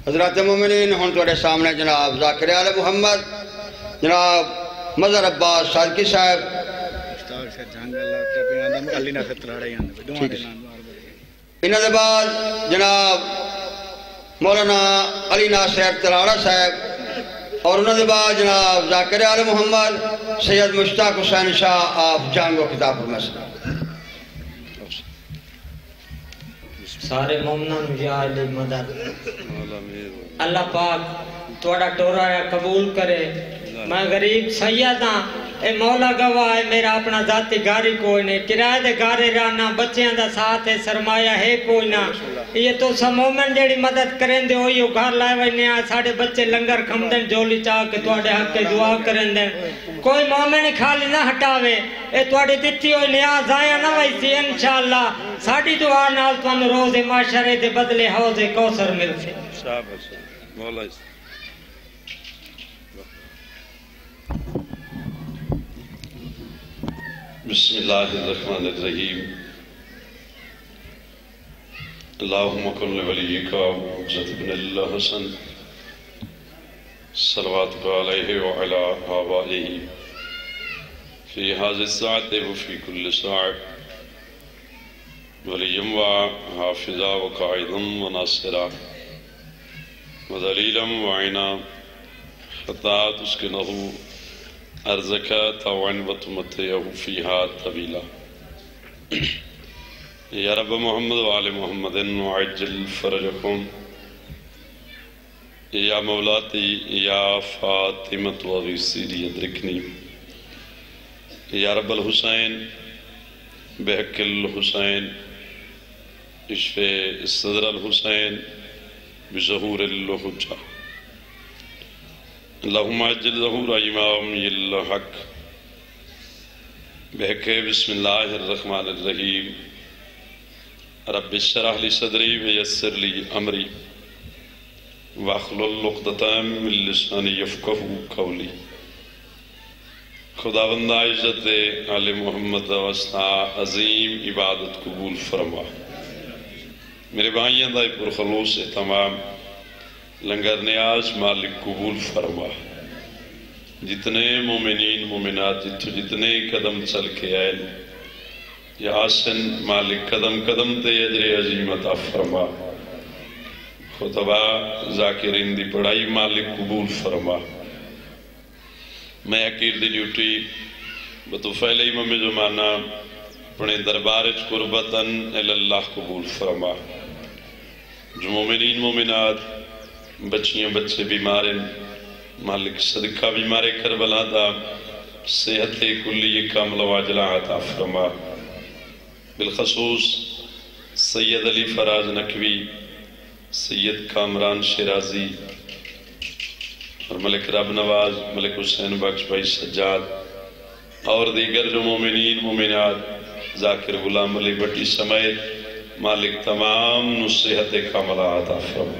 حضرات مومنین ہون توڑے سامنے جناب ذاکر آل محمد جناب مظہر عباس صادقی صاحب انہوں نے بعد جناب مولانا علی ناصر تلاڑہ صاحب اور انہوں نے بعد جناب ذاکر آل محمد سید مشتاق حسین شاہ آپ جانگو کتاب پر مسئلہ سارے مومنان یا علی مدد اللہ پاک توڑا ٹورا یا قبول کرے میں غریب سید ہاں اے مولا گواہ ہے میرا اپنا ذاتی گاری کوئی نہیں کرایہ دے گارے رانا بچیاں دا ساتھ ہے سرمایہ ہے کوئی نہ یہ تو سا مومن جیڑی مدد کریں دے ہوئی گھر لائے وینے آئے ساڑھے بچے لنگر کھم دیں جولی چاہ کے توڑے حق کے دعا کریں دیں کوئی مومن خالی نہ ہٹاوے اے توڑے دیتی ہوئی نیاز آیا نہ ویسی انشاءاللہ ساڑھی دعا نال تو روز معاشرے دے بدلے حوض کوثر ملتے مولا بسم اللہ الرحمن الرحیم اللہم کل ولیکا عزت بن اللہ حسن صلواتک علیہ وعلا آبائہ فی حاضر الساعت وفی کل ساعت ولیم و حافظا و قائدا و ناصرا و دلیلا و عینا خطات اسکنہو ارزکا توعن و تمتعہ فیہا طویلا یا رب محمد و آل محمد وعجل فرجکم یا مولاتی یا فاطمت و غیسی ادرکنی یا رب الحسین بحق الحسین اشف صدر الحسین بظہور الحجہ اللہم عجل ظہور امام الحق بحق بسم اللہ الرحمن الرحیم رب اشرح لی صدری ویسر لی امری واخلل عقدۃ من لسانی یفقہوا قولی خداوند عزت آل محمد واسطہ عظیم عبادت قبول فرما میرے بھائیاں دائی پرخلوص اہتمام لنگر نیاز مالک قبول فرما جتنے مومنین مومنات جتنے قدم چل کے آئے یا آسن مالک قدم قدم تے اجر عظیم عطا فرما خطبہ ذاکرین دی پڑھائی مالک قبول فرما میں عقیر دی ڈیوٹی بطفیل امام زمانہ اپنے دربارچ قربتاً اللہ قبول فرما جو مومنین مومنات بچیاں بچے بیماریں مالک صدقہ بیمارے کربلا دا صحت کلی کامل واجلہ عطا فرما بالخصوص سید علی فراز نقوی سید کامران شیرازی اور ملک رب نواز ملک حسین بخش بھائی سجاد اور دیگر جو مومنین مومنات ذاکر غلام علی بٹی سمیت مالک تمام نصیحت کاملہ عطا فرما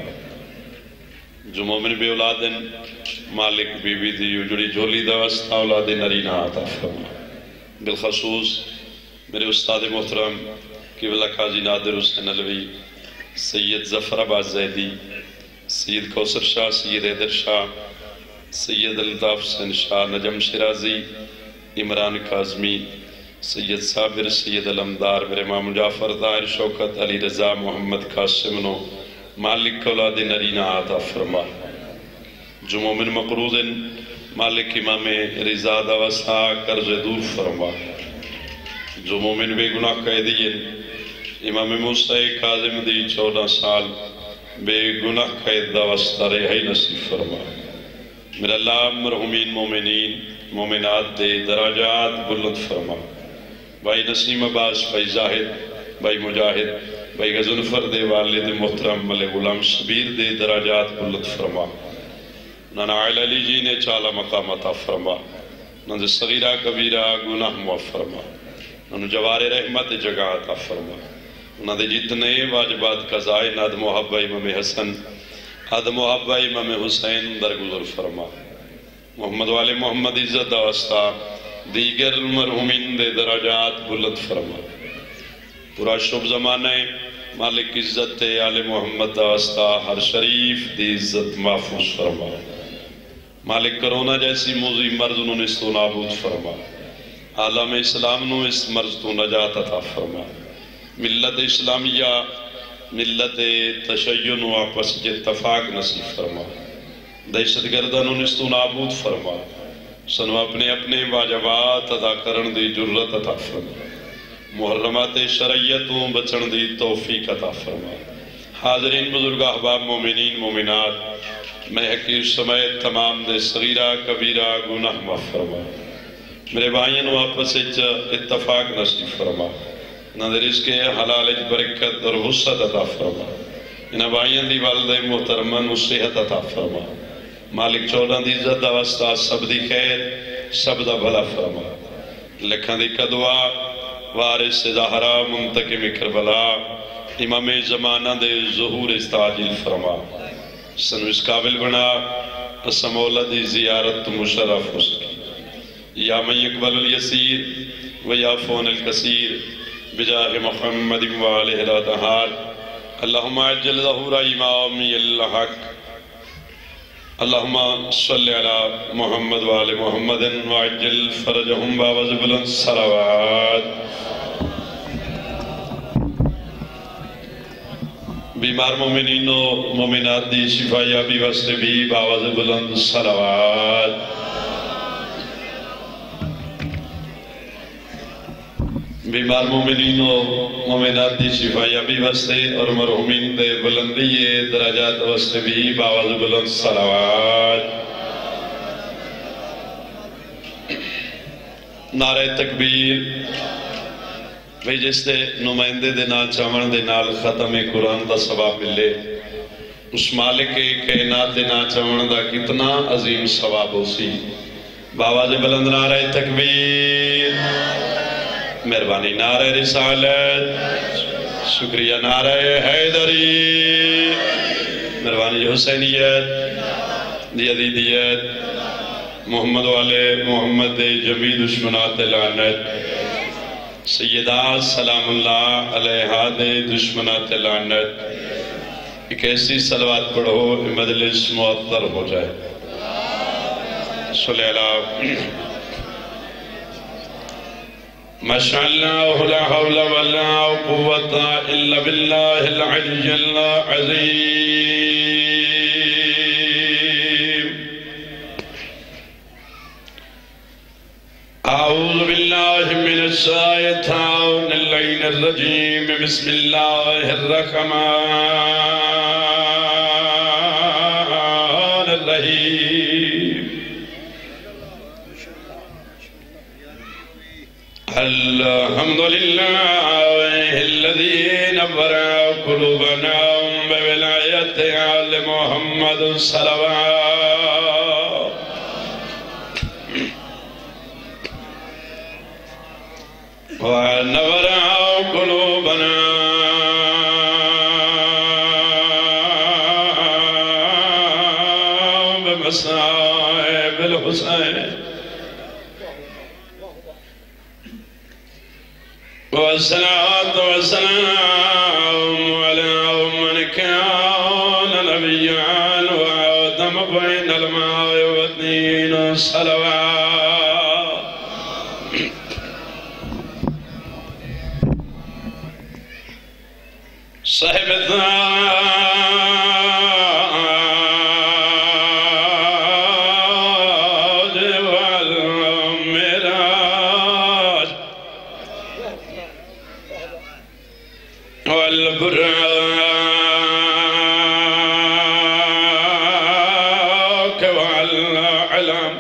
جو مومن بے اولادن مالک بی بی دی جڑی جھولی دوست اولاد نرینہ عطا فرما بالخصوص میرے استاد محترم قبلہ قاضی نادر حسین علوی سید ظفر عباس زیدی سید کوثر شاہ سید حیدر شاہ سید الطاف حسین شاہ نجم شیرازی عمران کاظمی سید صابر سید علمدار میرے امام جعفر طاہر شوکت علی رضا محمد قاسم نو مالک اولاد نرینہ عطا فرما جو مومن مقروض مالک امام رضا دوستا قرض دور فرما جو مومن بے گناہ قیدی امام موسیٰ کاظم دی 14 سال بے گناہ قید دوستا رہائی نصیب فرما میرا اللہ مرحومین مومنین مومنات دے دراجات بلند فرما بھائی نسیم عباس بھائی زاہد بھائی مجاہد بھائی غزنفر دے والد محترم ملک غلام شبیر دے دراجات بلند فرما نانا علی جی نے چالا مقام عطا فرما نانا صغیرہ کبیرہ گناہ معاف فرما نانا جوار رحمت جگہ عطا فرما نانا جتنے واجبات قضائے ناد محبہ امام حسن عد محبہ امام حسین درگزر فرما محمد والے محمد عزت واسطہ دیگر مرحومین دے دراجات بلند فرما پورا شب زمانہ مالک عزت آل محمد واسطہ ہر شریف دی عزت محفوظ فرما مالک کرونا جیسی موذی مرض انہوں نے اس تو نابود فرما عالم اسلام نو اس مرض تو نجات عطا فرما ملت اسلامیہ ملت تشیع و آپس کے اتفاق نصیب فرما دہشت گردانوں نے اس تو نابود فرما سنو اپنے اپنے واجبات ادا کرن دی جرت عطا فرما محرمات شرعیتوں بچن دی توفیق عطا فرما حاضرین بزرگ احباب مومنین مومنات میں حقیر سمیت تمام دے صغیرہ کبیرہ گناہ معاف فرما میرے بھائین واپس اتفاق نصیب فرما نہ رزق حلال برکت اور وسعت عطا فرما انہاں بھائین دی والدہ محترمن صحت عطا فرما مالک چودہ دی عزت دا واسطہ سب دی خیر سب دا بھلا فرما لکھاں دی قدوہ وارث زہرا منتقم کربلا امام زمانہ دے ظہور استعجیل فرما سنو اس قابل بنا اسم مولا دی زیارت مشرف ہو سکی یا من یقبل الیسیر و یا فون الکثیر بجاہ محمد وآلہ لا تہار اللہم عجل ظہور امامی الحق اللہم صلی علی محمد وآل محمد وعجل فرجہم باوز بلند صلوات بیمار مومنین و مومنات دی شفا یابی واسطے بھی باوز بلند صلوات بیمار مومنین و مومنات دی شفا یابی واسطے اور مرحومین دے بلندی درجات واسطے بھی باوز بلند صلوات نعرہ تکبیر بھئی جس دے نمائندے دے نال چاون دے نال ختم قرآن دا ثواب ملے اس مالک کائنات دے نال چاون دا کتنا عظیم ثواب ہو سی باواز بلند نعرہ تکبیر مہربانی نعرہ رسالت شکریہ نعرہ حیدری مہربانی حسینیت یزیدیت محمد والے محمد جمی دشمنات لعنت سیدہ سلام اللہ علیہ دے دشمنات لعنت ایک ایسی صلوات پڑھو مجلس معطر ہو جائے صلی اللہ ماشاءاللہ لا حول ولا قوة الا باللہ العلی العظیم اعوذ باللہ من الشیطان اللعین الرجیم بسم اللہ الرحمن الرحیم الحمدللہ الذی نور قلوبنا بولایت آل محمد صلوات ونور قلوبنا بمصائب الحسین والصلاة والسلام على من كان نبيا وآدم بين الماء والطين صلوات صاحب الذات والمعراج والبراك والعلم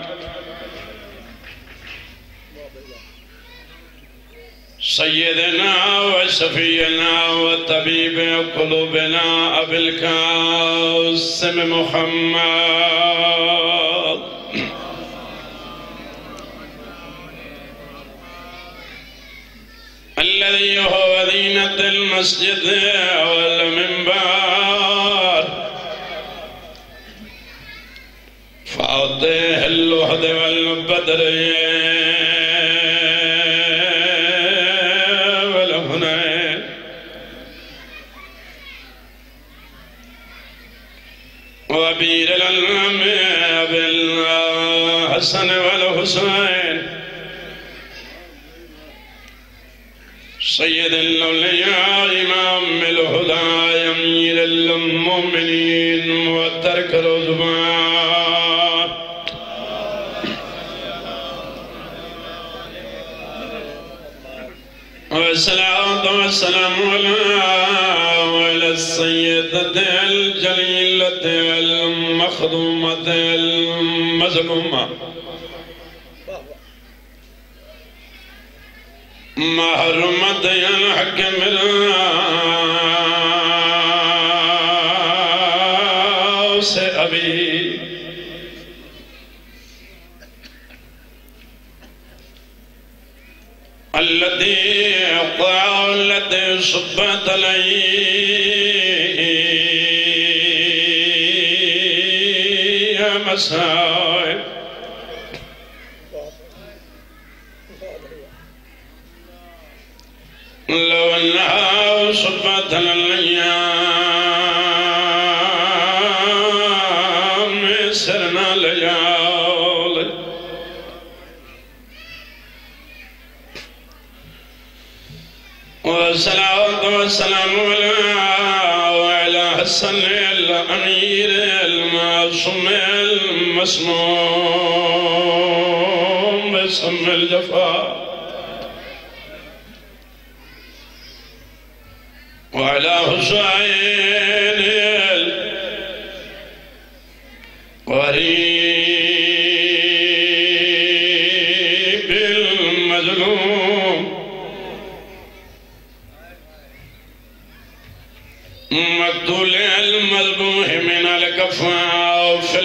سيدنا وشفينا وطبيب قلوبنا أبي القاسم محمد الذي هو زينة المسجد والمنبر فأعطيه اللحد والبدر أبير الأنبياء بالحسن والحسين سيد الأولياء إمام الهدى أمير المؤمنين وترك العدوان والصلاة والسلام على السيدة الجليلة المخدومة المظلومة محرمة الحق من أبي التي التي صبت علي مسائب لو أنها صبت الأيام سرنا ليالي والصلاة والسلام على حسن الأمير المعصوم المسموم باسم الجفا وعلى حسين الغريب المظلوم مقتول المذبوح من الكفاء في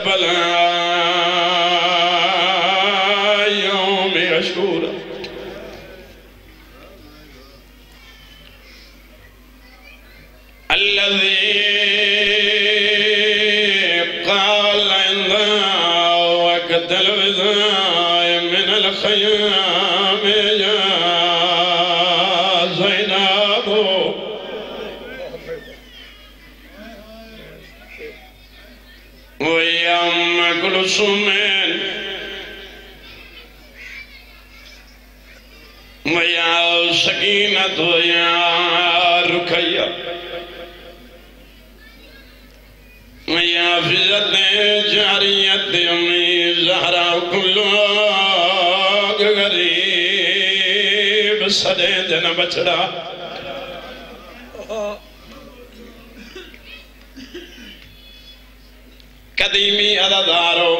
الكربلاء يوم عاشوراء الذي قال عند وقت الوداع من الخيام يا زينب ويا أم كلثوم ويا سكينة ويا رقية ويا فزة جارية أمي زهرا كل غريب سديدنا بچڑا قدیمی اداداروں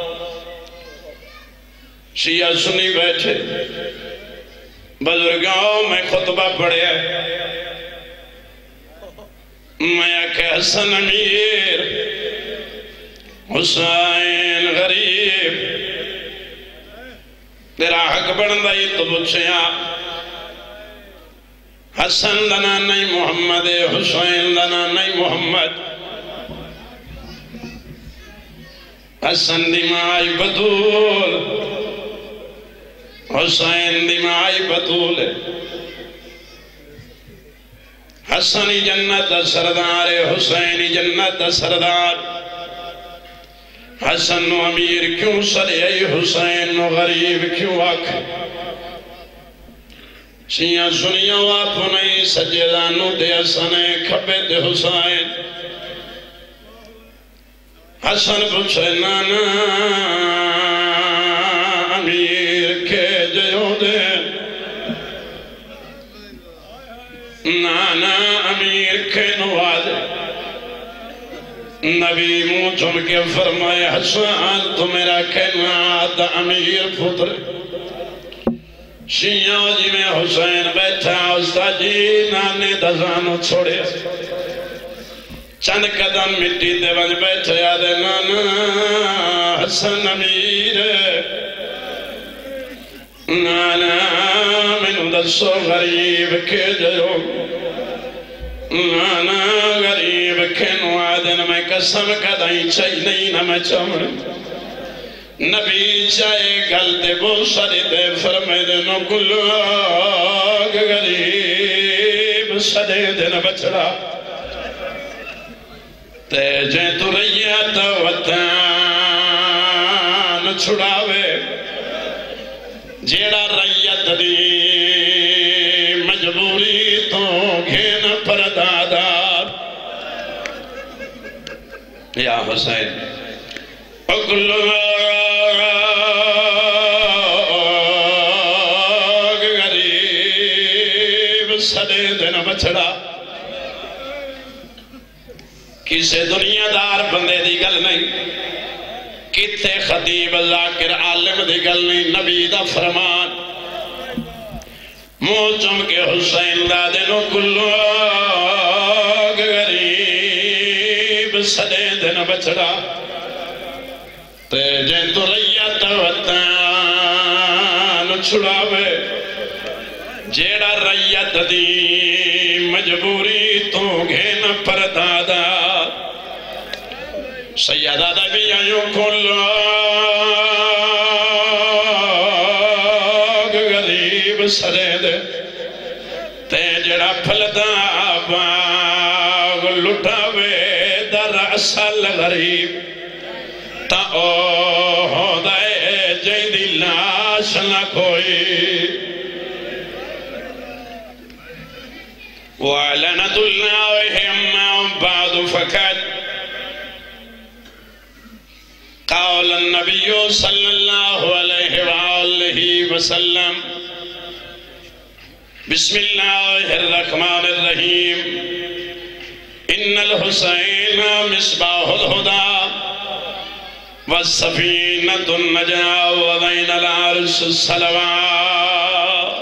شیعہ سنی بیٹھے بزرگوں میں خطبہ پڑھے میں کہ حسن امیر حسین غریب تیرا حق بڑھندائی تو بچھیا حسن دنا نہیں محمد حسین دنا نہیں محمد حسن دمائی بطول حسین دمائی بطول حسنی جنت سردار حسینی جنت سردار حسن و امیر کیوں سرے حسین و غریب کیوں آکھ شیعہ سنیاں واپو نہیں سجدانو دے حسن کھبے دے حسین حسن پوچھے نانا امیر کے جیو دے نانا امیر کے نواز نبی منہ چن کے فرمائے حسن تو میرا کہنا دا امیر پتر شیعہ جی میں حسین بیٹھا استاد جی نانے دزانو چھوڑے چند قدم مٹی دے بن بیٹھے آدھے نانا حسن امیر نانا مینو دسو غریب کے جو نانا غریب کے نوادن میں قسم کدائی چاہی نہیں نہ میں چمڑ نبی چاہے گل دے بو ساری دے فرمے دے نو کلاگ غریب سدے دے نہ بچڑا تے جے تو ریت وطن چھڑاوے جیڑا ریت دی مجبوری تو گھین پردادار یا حسین اکل غریب سڑے دن بچڑا کسے دنیا دار بندے دی گل نہیں کتے خطیب ذاکر عالم دی گل نہیں نبی دا فرمان منہ چم کے حسین دا دنو کلو غریب سڑے دن بچڑا تے جن تو ریت وطن چھڑاوے جیڑا ریت دی مجبوری تو گھین پردادا سیدہ نبی آیو کلو غریب سرے دے تے جڑا پھلدا باغ لٹاوے در اصل غریب تا او دے جائیں دی لاش نہ کوئی وَعَلَنَةُ اللَّهِ بَعْدُ فَكَدْ قال النبي صلى الله عليه وآله وسلم بسم الله الرحمن الرحيم إن الحسين مصباح الهدى والسفينة النجاة وبين العرش الصلوات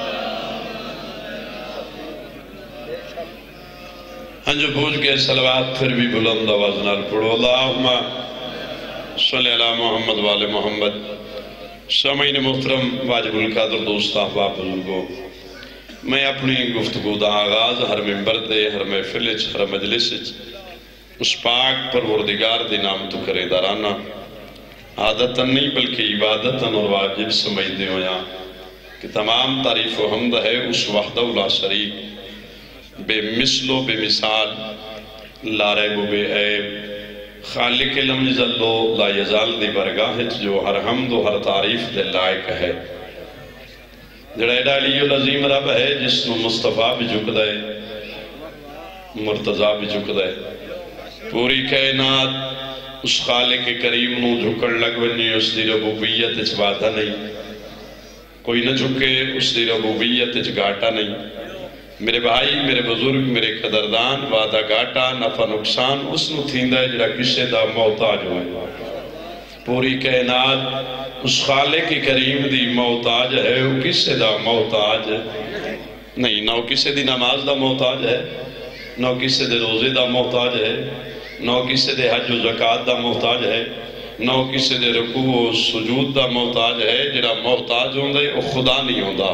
ہنجو پوچھ کے صلوات پھر بھی بلند آواز نال پڑھو اللہم صلی اللہ محمد والے محمد سامعین محترم واجب القدر دوست احباب بزرگوں میں اپنی گفتگو دا آغاز ہر ممبر دے ہر محفل ہر مجلس اس پاک پروردگار دی نام تو کرے دارانا عادتاً نہیں بلکہ عبادتاً اور واجب سمجھ دے ہویا کہ تمام تعریف و حمد ہے اس وحدہ لا شریک بے مثل و بے مثال لا ریب و بے عیب خالق لم یزلو لا یزال دی برگاہ جو ہر حمد و ہر تعریف دے لائق ہے جڑا ایڈا علی العظیم رب ہے جس نو مصطفیٰ بھی جھک دے مرتضیٰ بھی جھک دے پوری کائنات اس خالق کریم نو جھکڑ لگ ونی اس دی ربوبیت اچ وعدہ نہیں کوئی نہ جھکے اس دی ربوبیت اچ گاٹا نہیں میرے بھائی میرے بزرگ میرے قدردان وعدہ گاٹا نفع نقصان اس نو تھیندا ہے جڑا کسے دا محتاج ہوئے پوری کائنات اس خالق کریم دی محتاج ہے وہ کسے دا محتاج نہیں نہ کسے دی نماز دا محتاج ہے نہ کسے دے روزے دا محتاج ہے نہ کسے دے حج و زکاة دا محتاج ہے نہ کسے دے رکوع و سجود دا محتاج ہے جڑا محتاج ہوندے وہ خدا نہیں ہوندا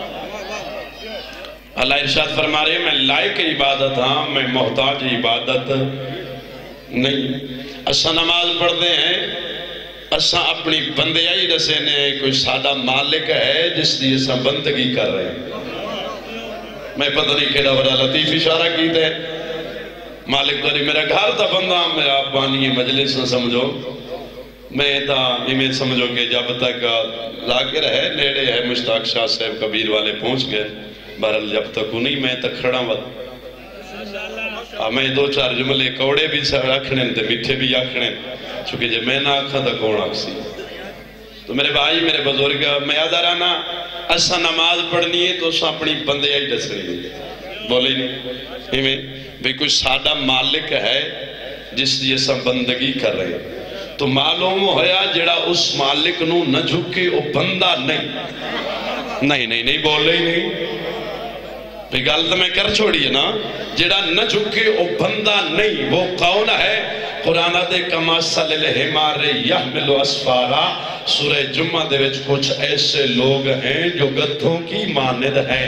اللہ ارشاد فرما رہے ہیں میں لائق عبادت ہاں میں محتاج عبادت نہیں اسا نماز پڑھتے ہیں اسا اپنی بندیائی رسے نے کوئی سادہ مالک ہے جس دی اسا بندگی کر رہے ہیں میں پتہ نہیں کہڑا بڑا لطیف اشارہ کیتے مالک داری میرا گھر تا بندہ میرا بانی مجلس نہ سمجھو میں تا ہمیں سمجھو کہ جب تک ذاکر ہے نیڑے ہے مشتاق شاہ صاحب کبیر والے پہنچ گئے بہرحال جب تک نہیں میں تک کھڑا وقت میں دو چار جملے کوڑے بھی رکھنے تے میٹھے بھی آکھنے چونکہ جب میں نہ آکھا تھا کون آکسی تو میرے بھائی میرے بزرگ میں یاد آ رہا نا اسا نماز پڑھنی ہے تو اسا اپنی بندے آئی ڈس رہی ہے بولے نہیں ہمیں بھی کوئی سادہ مالک ہے جس لیے اسا بندگی کر رہے ہیں تو معلوم ہویا جڑا اس مالک نو نہ جھکے وہ بندہ نہیں بولے ہی نہیں بھی گل تو میں کر چھوڑی ہے نا جڑا نہ جھکے وہ بندہ نہیں وہ کون ہے قرآن دے کما صلی الحمار یحمل اسفارا سورہ جمعہ دے وچ کچھ ایسے لوگ ہیں جو گدھوں کی مانند ہیں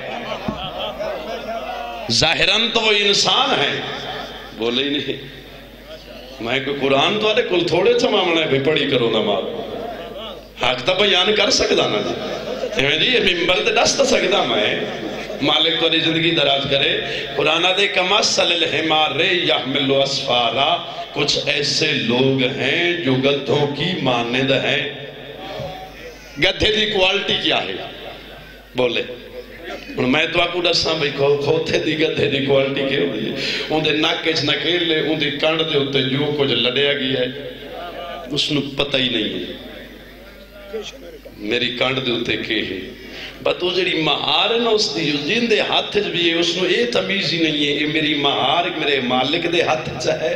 ظاہراً تو وہ انسان ہیں بولے ہی نہیں میں کوئی قرآن تو آلے کل تھوڑے سے معاملہ ہے بھی پڑھی کرو نماز حق تا بیان کر سکتا نا جی یہ ممبر دے دست سکتا میں مالک تو زندگی دراز کرے. قرآن دے کمثل الحمار یحمل اسفارا، کچھ ایسے لوگ ہیں جو گدھوں کی مانند ہیں. گدھے دی کوالٹی کیا ہے بولے؟ میں تو آپ کو دساں بھئی کھوتے دی گدھے دی کوالٹی کیا ہوئی ہے؟ ان دے ناکچ نکیلے، ان دی کانڈ دے ہوتے جو کچھ لڑیا گیا ہے اس نے پتہ ہی نہیں ہے میری کانڈ دے ہوتے کہ ہے. بس وہ جڑی مہار ہے نا اس دی جن دے ہاتھ بھی ہے اس نے یہ تمیز ہی نہیں ہے یہ میری مہار میرے مالک دے ہاتھ ہے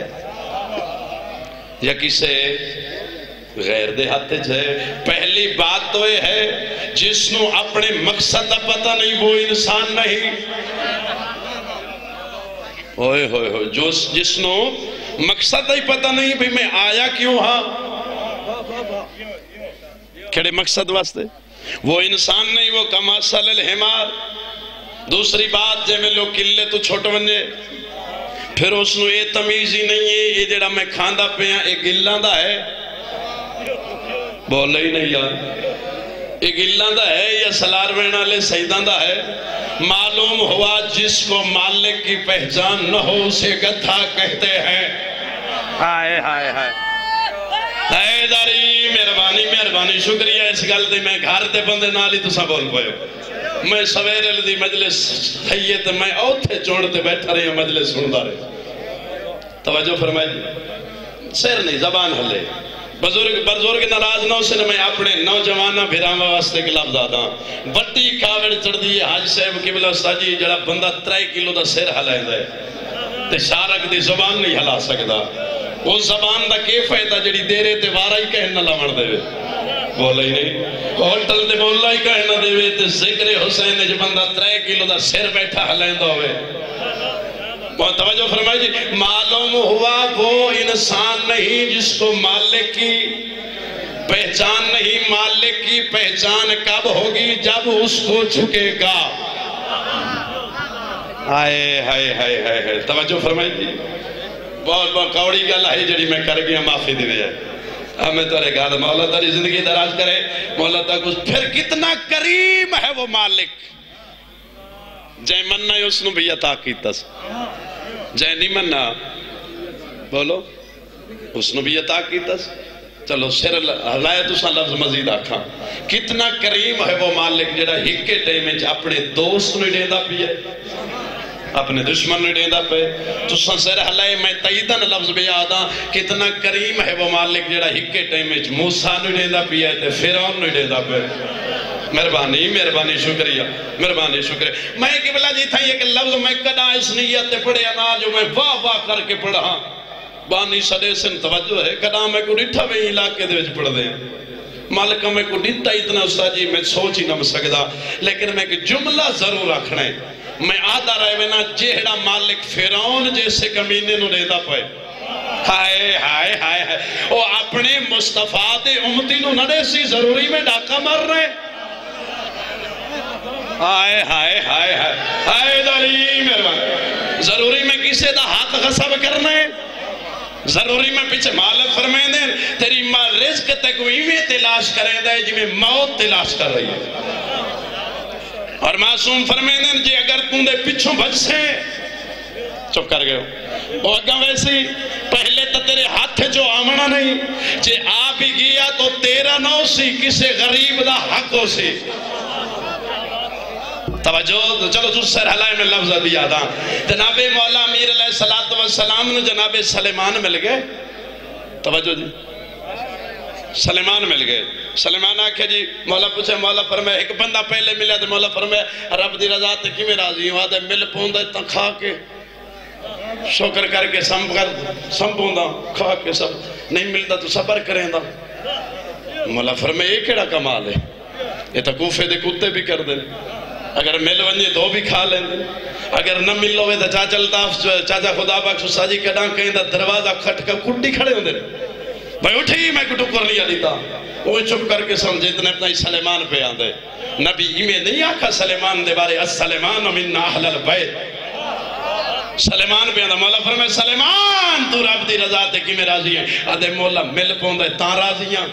یا کسے غیر دے ہاتھ ہے. پہلی بات تو یہ ہے جس نو اپنے مقصد دا پتہ نہیں وہ انسان نہیں. ہوئے ہوئے ہوئے جس نو مقصد دا ہی پتہ نہیں بھی میں آیا کیوں ہاں کھڑے مقصد واسطے وہ انسان نہیں وہ کمثل الحمار. دوسری بات جے میں لوگ کلے تو چھوٹ بنجے پھر اس نو یہ تمیز ہی نہیں ہے یہ جڑا میں کھاندہ پہ ہیں ایک گلاں دا ہے بولے ہی نہیں یار ایک گلاں دا ہے یا سلار بینہ لے سیدان دا ہے. معلوم ہوا جس کو مالک کی پہچان نہ ہو اسے گدھا کہتے ہیں. ہائے ہائے ہائے اے داری مہربانی شکریہ اس گل دے میں گھر دے بندے نالی تو سا بول پائے میں سویرے لدی مجلس حیت میں اوتھے چوڑتے بیٹھا رہی ہیں مجلس سندہ رہے. توجہ فرمائی سیر نہیں زبان ہلے بزرگ ناراض نہ سے میں اپنے نوجوانہ بھیرامہ واسطے کے لفظ آتا ہوں. بٹی کاوڑ چڑھ دیئے حاج صاحب قبلہ استاد جی جڑا بندہ 3 کلو دا سیر ہلائیں دے تے شارک دی زبان نہیں ہلا سکتا. وہ زبان دا کی فائدہ جڑی دیرے تے وارا ہی کہنا لمڑ دے وے بولا ہی نہیں ہوتل دے بولا ہی کہنا دے وے تے ذکر حسین جو بندہ 3 کلو دا سیر بیٹھا ہلائیں دا ہوئے. بہت توجہ فرمائی جی معلوم ہوا وہ انسان نہیں جس کو مالک کی پہچان نہیں. مالک کی پہچان کب ہوگی جب اس کو جھکے گا. آئے ہائے ہائے ہائے توجہ فرمائی جی بہت کوڑی گل ہے جڑی میں کر گیا معافی دے ہے. ہمیں تو رہے گا مولا تاری زندگی دراز کرے مولا تک اس پھر کتنا کریم ہے وہ مالک. جائے مننا ہے اس نے بھی عطا کیتا سا جائے نہیں مننا بولو اس نے بھی عطا کیتا سا. چلو سر ہلائے تو سا لفظ مزید آکھاں کتنا کریم ہے وہ مالک جڑا ہکے ٹیمیں اپنے دوست نے ڈیندہ بھی ہے اپنے دشمن نے ڈیندہ پہ تو سر ہلائے میں تیدن لفظ بھی آدھا کتنا کریم ہے وہ مالک جڑا ہکے ٹیمیں موسیٰ نے ڈیندہ بھی ہے فیرون نے ڈیندہ پہ. مہربانی شکریہ میں قبلہ جی تھا یہ کہ لفظ میں کدا اس نیت پڑھے انا جو میں واہ کر کے پڑھا بانی صدے سن توجہ ہے کدا میں کو ڈٹھا میں علاقے دے وچ پڑھ دیں مالکہ میں کو ڈٹھا اتنا استاد جی میں سوچ ہی نہ سکدا لیکن میں کہ جملہ ضرور رکھنا ہے. میں آدھا رہے میں نا جہڑا مالک فیرون جیسے کمینے نو دیتا پائے ہائے ہائے ہائے ہائے وہ اپنے مصطفیٰ دے امتی نو نڑے سی ضروری میں ڈاکہ مر رہے ہائے ہائے ہائے ہائے ہائے دلی مہربان ضروری میں کسے دا حق غصب کرنے ضروری میں پیچھے مالک فرمائیں دیں تیری ماں رزق تکوئی میں تلاش کریں دے جی میں موت تلاش کر رہی ہے اور معصوم فرمائیں دیں جی اگر تم دے پچھوں بچ سے چپ کر گئے ہو وہ اگاں ویسی پہلے تو تیرے ہاتھ جو آمنا نہیں جے آپ ہی گیا تو تیرا نو سی کسے غریب دا حق ہو سی. توجہ چلو جو سر حلائے میں لفظ دیا تھا جناب مولا امیر علیہ السلام نے جناب سلیمان مل گئے. توجہ جی سلیمان مل گئے. سلیمان آکھے جی مولا پوچھے مولا فرمائے ایک بندہ پہلے ملیا تو مولا فرمائے رب دی رضا تے کی میں راضی ہوں آدھے مل پوندہ اتنا کھا کے شکر کر کے سم پوندہ کھا کے سب نہیں ملتا تو صبر کریں دا. مولا فرمائے یہ کیڑا کمال ہے یہ تو کوفے دے کتے بھی کر دیں اگر مل ونجے تو بھی کھا لیں دیں اگر نہ مل لوے تو چاچا خدا بخش ساجی کڑاں کہیں دا دروازہ کھٹ کر کٹی کھڑے ہوں دے بھائی اٹھی میں کٹو کر لیا دیتا وہ چپ کر کے سمجھے اتنے اپنا ہی سلیمان پہ آن دے. نبی میں نہیں آکھا سلیمان دے بارے السلیمان من اہل البیت سلیمان پہ آن دے. مولا فرمائے سلیمان تو رب دی رضا تے کی میں راضی ہیں آدھے مولا مل پہ دے تاں راضیاں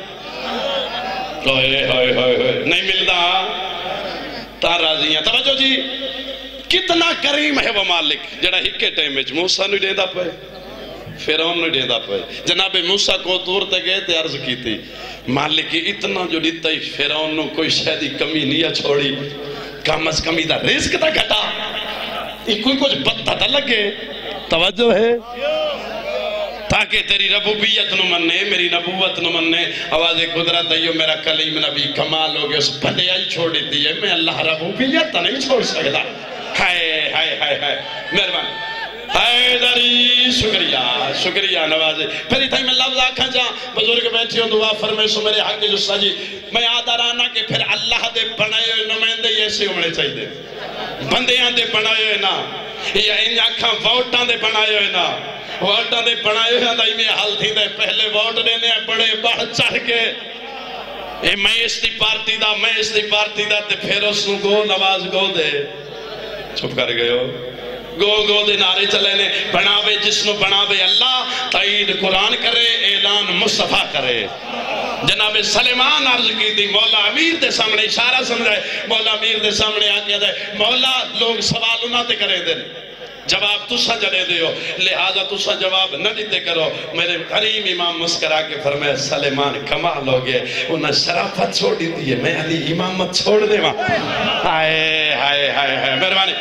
نہیں ملدا تاں راضیاں. توجہ جی کتنا کریم ہے وہ مالک جڑا ہکے ٹائم میں موسیٰ نہیں دیندہ پہ فیرون نہیں دیندہ پہ جناب موسیٰ کو دور تے گئے تے عرض کی تھی مالک اتنا جو دیتا ہی فیرون نو کوئی شہدی کمی نہیں چھوڑی کم از کمی دا رزق تا گھٹا کوئی کچھ بدتا تا لگے توجہ ہے تاکہ تیری ربوبیت نو مننے میری نبوت نو مننے آواز قدرت ہے میرا کلیم نبی کمال ہو گیا اس بھلے آئی چھوڑ دیتی ہے میں اللہ ربوبیت تا نہیں چھوڑ سکتا ہائے ہائے ہائے ہائے مہربانی حیدری شکریہ نوازے پھر اتھائی میں لفظ آکھاں جہاں بزرگ بیٹھی ہوں دعا فرمے سو میرے حق جو سجی میں آدھا رانا کہ پھر اللہ دے بنائے ہوئے نمائندے ایسے ہونے چاہیے دے بندیاں دے بنائے ہوئے نا یا ان آکھاں ووٹاں دے بنائے ہوئے نا ووٹاں دے بنائے ہوئے نا میں حال تھی دے پہلے ووٹ دینے ہیں بڑے بڑھ چڑھ کے میں اس دی پارٹی دا تے پھر اس نو گو نواز گو دے چھپ کر گئے ہو گو دے نعرے چلے نے بناوے جس نو بناوے اللہ تائید قرآن کرے اعلان مصطفیٰ کرے جناب سلیمان عرض کی تھی مولا امیر دے سامنے اشارہ سمجھائے مولا امیر دے سامنے آکے دے مولا لوگ سوال انہاں تے کرے دے جواب تُسا جڑے دے ہو لہذا تُسا جواب نہ دیتے کرو میرے حریم امام مسکرا کے فرمائے سلیمان کمال ہو گئے انہیں شرافت چھوڑ دیتی ہے میں علی امامت چھوڑ دے وہاں ہائے ہائے ہائے ہائے مہربانی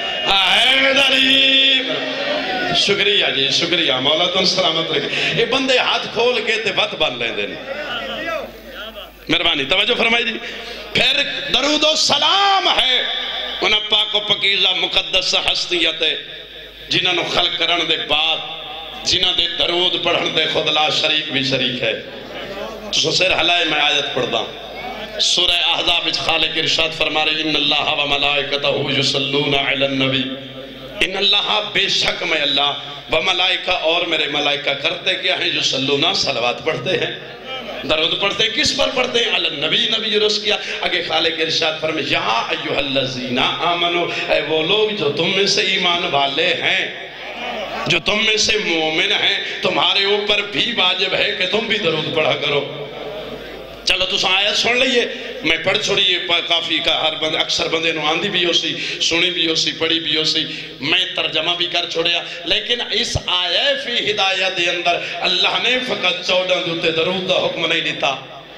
شکریہ جی شکریہ مولا تن سلامت رکھے یہ بندے ہاتھ کھول کے تے وقت بن لیں دیں مہربانی توجہ فرمائی جی پھر درود و سلام ہے انہاں پاک و پکیزہ مقدس ہستیت ہے جنہاں نو خلق کرن دے بعد جنہاں دے درود پڑھن دے خود لا شریک بھی شریک ہے تو سر حلائے میں آیت پڑھدا سورہ احزاب اچھ خالق ارشاد فرما رہے ان اللہ و ملائکتہ یصلون علی النبی ان اللہ بے شک میں اللہ و ملائکہ اور میرے ملائکہ کرتے کیا ہیں یصلون صلوات پڑھتے ہیں درود پڑھتے ہیں کس پر پڑھتے ہیں علی النبی نبی رس کیا اگے خالق ارشاد فرمائے یا ایوہ الذین آمنو اے وہ لوگ جو تم میں سے ایمان والے ہیں جو تم میں سے مومن ہیں تمہارے اوپر بھی واجب ہے کہ تم بھی درود پڑھا کرو چلو تو آیت سن لئیے میں پڑھ چھوڑیے کافی کا ہر بندے اکثر بندے نو آندھی بھی ہو سی سنی بھی ہو سی پڑھی بھی ہو سی میں ترجمہ بھی کر چھوڑیا لیکن اس آیے فی ہدایت دے اندر اللہ نے فقط 14 دوتے درود دا حکم نہیں دیتا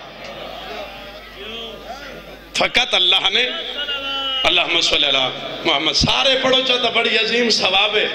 فقط اللہ نے اللہم صلی اللہ محمد سارے پڑھو چاہتا بڑی عظیم ثواب ہے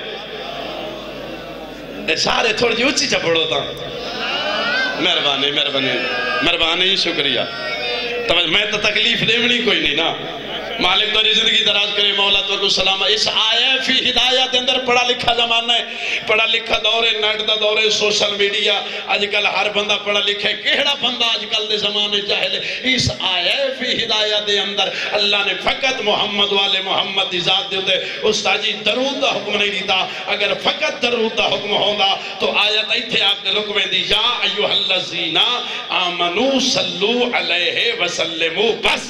سارے تھوڑی اچھی چا پڑھو تا مہربانی مہربانی مہربانی شکریہ میں تو تکلیف دیونی کوئی نہیں نا مالک تو زندگی دراز کرے مولا تو کو سلام اس آیے فی ہدایت اندر پڑھا لکھا زمانہ ہے پڑھا لکھا دور ہے نیٹ دا دور ہے سوشل میڈیا آج کل ہر بندہ پڑھا لکھا ہے کیڑا بندہ آج کل دے زمانے جاہل ہے اس آیے فی ہدایت اندر اللہ نے فقط محمد والے محمد دی ذات دیتے استاجی درود دا حکم نہیں دیتا اگر فقط درود دا حکم ہوگا تو آیت ایتھے آپ نے حکم دی یا ایوہ الذین آمنو صلو علیہ وسلمو بس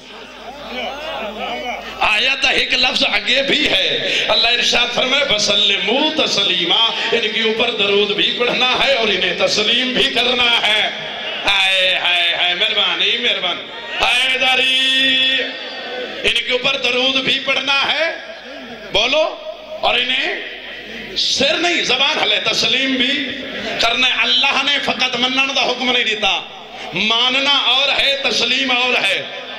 آیت ایک لفظ آگے بھی ہے اللہ ارشاد فرمائے فسلمو تسلیما ان کے اوپر درود بھی پڑھنا ہے اور انہیں تسلیم بھی کرنا ہے آئے آئے آئے مہربانی مہربانی آئے داری ان کے اوپر درود بھی پڑھنا ہے بولو اور انہیں سر نہیں زبان حلے تسلیم بھی کرنا ہے اللہ نے فقط منن دا حکم نہیں دیتا ماننا اور ہے تسلیم اور ہے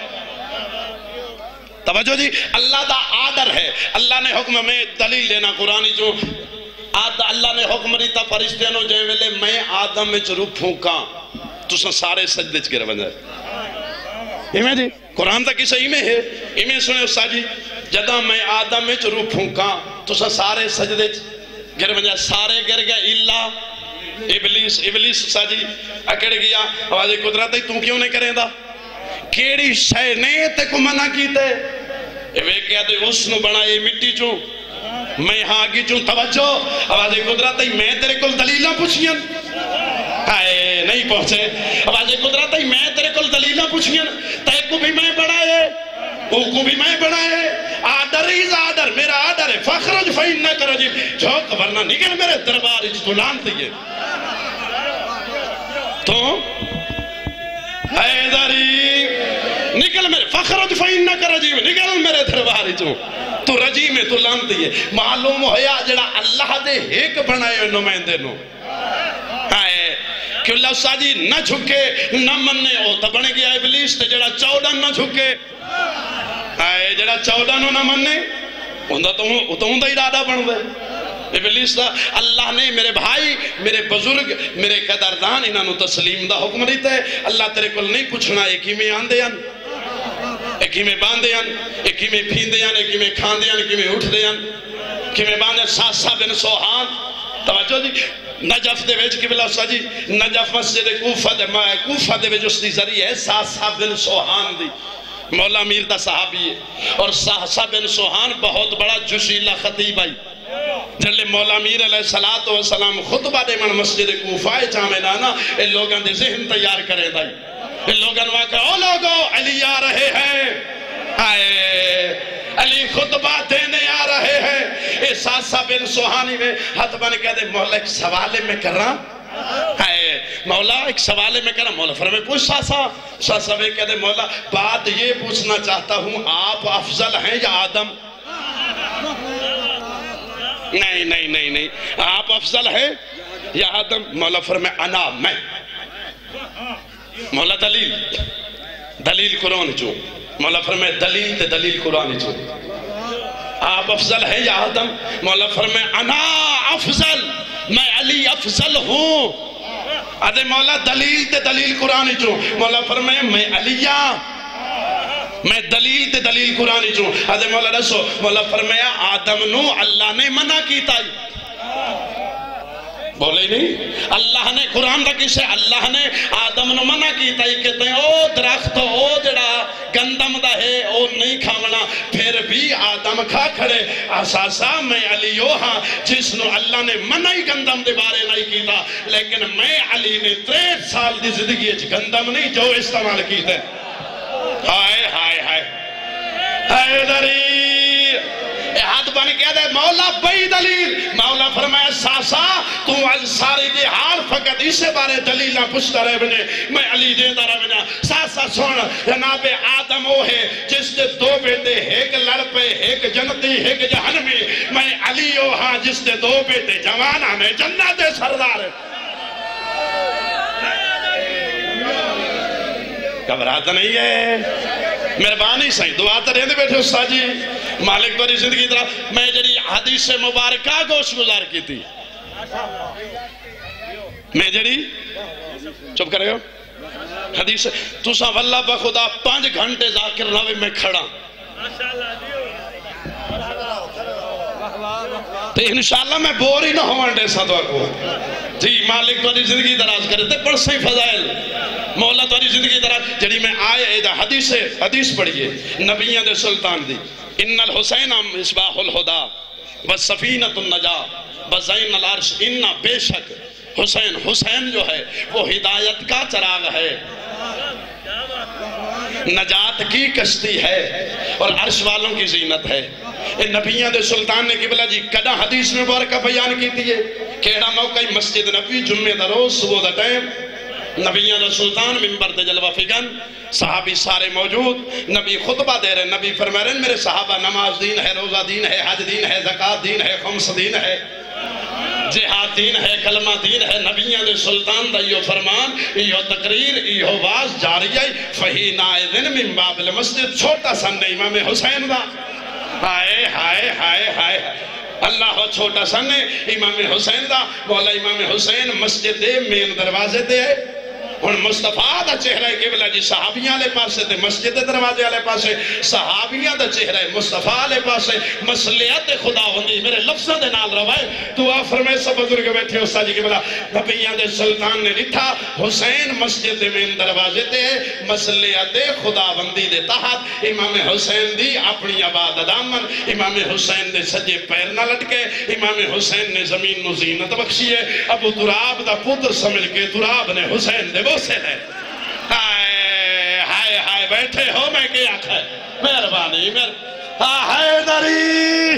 توجہ جی اللہ دا آدر ہے اللہ نے حکم میں دلیل دینا قرآنی جو اللہ نے حکم دیتا فرشتے نو جائے ویلے میں آدم میں چرو پھونکاں تو سارے سجدے چکے رو بنجائے ایمیں جی قرآن تک اسے ایمیں ہے ایمیں سنے استاد جی جدہ میں آدم میں چرو پھونکاں تو سارے سجدے گر بنجائے سارے گر گئے اللہ ابلیس استاد جی اکڑ گیا آواز قدرت ہے تو کیوں نہیں کریں دا کیڑی شے نے تے کو منع کیتے وہ کیا تے اس نو بنائے مٹی چوں میں ہاں آگی چوں توجہ آواز قدرت ہے میں تیرے کل دلیلہ پوچھیں آئے نہیں پہنچے آواز قدرت ہے میں تیرے کل دلیلہ پوچھیں تے کو بھی میں بڑھائے او کو بھی میں بڑھائے آدر ہی آدر میرا آدر ہے فخرج فین نہ کرو جی جھوک ورنہ نگل میرے دربار اس تو لانتے یہ تو حیدری نکل میرے فخرج فإنک رجیم، نکل میرے دربار چوں، تو رجیم ہے، تو لانتی ہے۔ معلوم ہویا جڑا اللہ دے ایک بنائے نمائندے نو کہ اللہ استاد جی نہ جھکے نہ مننے، او تا بنے گیا ابلیس تے جڑا 14 نہ جھکے، جڑا 14 نو نہ مننے تو ہوں دا ارادہ بن دے ابلیس دا۔ اللہ نے میرے بھائی، میرے بزرگ، میرے قدردان انہاں نو تسلیم دا حکم دیتا ہے۔ اللہ تیرے کل نہیں پوچھنا ایک ہی میں آندے ہیں، ایک ہی میں باندے ہیں، ایک ہی میں پھیندے ہیں، ایک ہی میں کھاندے ہیں، ایک ہی میں اٹھدے ہیں، ایک ہی میں باندے۔ ساسا بن سوہان توجہ جی، نجف دے ویچ قبلہ استاد جی، نجف مسجد کوفہ دے ویچ اس دی ذریعہ ہے ساسا بن سوہان دی، مولا میر دا صحابی ہے۔ اور ساسا بن سوہان بہت بڑا جشیلہ خطیب آئی، جلے مولا میر علیہ السلام خطبہ دے من مسجد کوفہ جامع نانا ان لوگاں دے ذہن تیار کرے دائی، ان لوگاں واقع او لوگو علی آ رہے ہیں، علی خطبہ دینے آ رہے ہیں۔ اے ساسا بن سوہانی میں ہاتھ بن کہہ دے مولا ایک سوالے میں کر رہا، مولا ایک سوالے میں کہہ رہا، مولا فرمائے پوچھ ساسا۔ ساسا میں کہہ دے مولا بات یہ پوچھنا چاہتا ہوں آپ افضل ہیں یا آدم؟ نہیں نہیں نہیں نہیں، آپ افضل ہیں یا آدم؟ مولا فرمائے انا میں۔ مولا دلیل قرآن چو، مولا فرمائے دلیل تے دلیل قرآن چو۔ آپ افضل ہیں یا آدم؟ مولا فرمائے انا افضل، میں علی افضل ہوں۔ آدھے مولا دلیل تے دلیل قرآن چو۔ مولا فرمائے میں علیہ، میں دلیل تے دلیل قرآن چوں۔ آدھے مولا رسو، مولا فرمایا آدم نو اللہ نے منع کیتا ہی، بولے نہیں، اللہ نے قرآن دا کسے اللہ نے آدم نو منع کیتا ہی، کہتے ہیں او درخت او جڑا گندم دا ہے او نہیں کھاونا، پھر بھی آدم کھا کھڑے۔ اساسا میں علیو ہاں جس نو اللہ نے منع ہی گندم دے بارے نہیں کیتا، لیکن میں علی نے 63 سال دی زندگی گندم نہیں جو استعمال کیتے۔ ہائے ہائے ہائے حیدری ہاتھ بن کے دے مولا بئی دلیل۔ مولا فرمایا ساسا تو آج ساری دی حال فقط اسے بارے دلیل نہ پوچھتا رہے بنے، میں علی دیتا رہے بنا۔ ساسا سن جناب آدم وہ ہے جس دے 2 بیٹے، ایک لڑ پہ ایک جنتی ایک جہنمی، میں علی وہ ہاں جس دے 2 بیٹے جوانہ میں جنت سردار ہے۔ گھبراتا نہیں ہے، مہربانی صحیح دعا تا رہنے بیٹھے استاد جی، مالک بری زندگی طرح میں جڑی حدیث مبارکہ گوشت گزار کی تھی، میں جڑی چپ کرے ہو حدیث تو سا واللہ بخدا 5 گھنٹے ذاکر نوے میں کھڑا تو انشاءاللہ میں بوری نہ ہوان دے سا دعا کو جی مالک بری زندگی دراز کرے تے پڑھ سہی فضائل مولا تاری زندگی طرح جڑی میں آئے ایدہ حدیث پڑھئے نبیوں دے سلطان دی ان الحسین مصباح الہدا والسفینۃ النجا وزین العرش ان بے شک حسین جو ہے وہ ہدایت کا چراغ ہے، نجات کی کشتی ہے اور عرش والوں کی زینت ہے۔ اے نبیوں دے سلطان نے قبلہ جی کدہ حدیث میں مبارکہ بیان کی تھی کیڑا موقع مسجد نبی جمعہ دا روز صبح دا ٹائم نبیوں دا سلطان منبر دے جلوہ فگن صحابی سارے موجود، نبی خطبہ دے رہے، نبی فرما رہے میرے صحابہ نماز دین ہے، روزہ دین ہے، حج دین ہے، زکاة دین ہے، خمس دین ہے، جہاد دین ہے، کلمہ دین ہے۔ نبیوں دے سلطان دا یہ فرمان یہ تقریر یہ واز جاری ہے فہی نائذن من باب المسجد چھوٹا سن امام حسین دا ہائے ہائے ہائے ہائے اللہ چھوٹا سن امام حسین دا مولا امام حسین مسجد دے مین دروازے دے ہن مصطفیٰ دا چہرہ قبلہ جی صحابیاں لے پاسے تے مسجد دروازے والے پاسے صحابیاں دا چہرہ مصطفیٰ لے پاسے مصلیت خدا ہوندی میرے لفظوں دے نال روائے دعا فرمائے سب بزرگ بیٹھے استاد جی قبلہ نبیوں دے سلطان نے لکھا حسین مسجد مین دروازے تے مصلیت خدا بندی دے تحت امام حسین دی اپنی عبادت دامن امام حسین دے سجے پیر نہ لٹکے امام حسین نے زمین نو زینت بخشی ہے ابو تراب دا پتر سمجھ کے تراب نے حسین دے وہ سے ہے ہائے ہائے بیٹھے ہو میں کیا کھائے مہربانی حیدری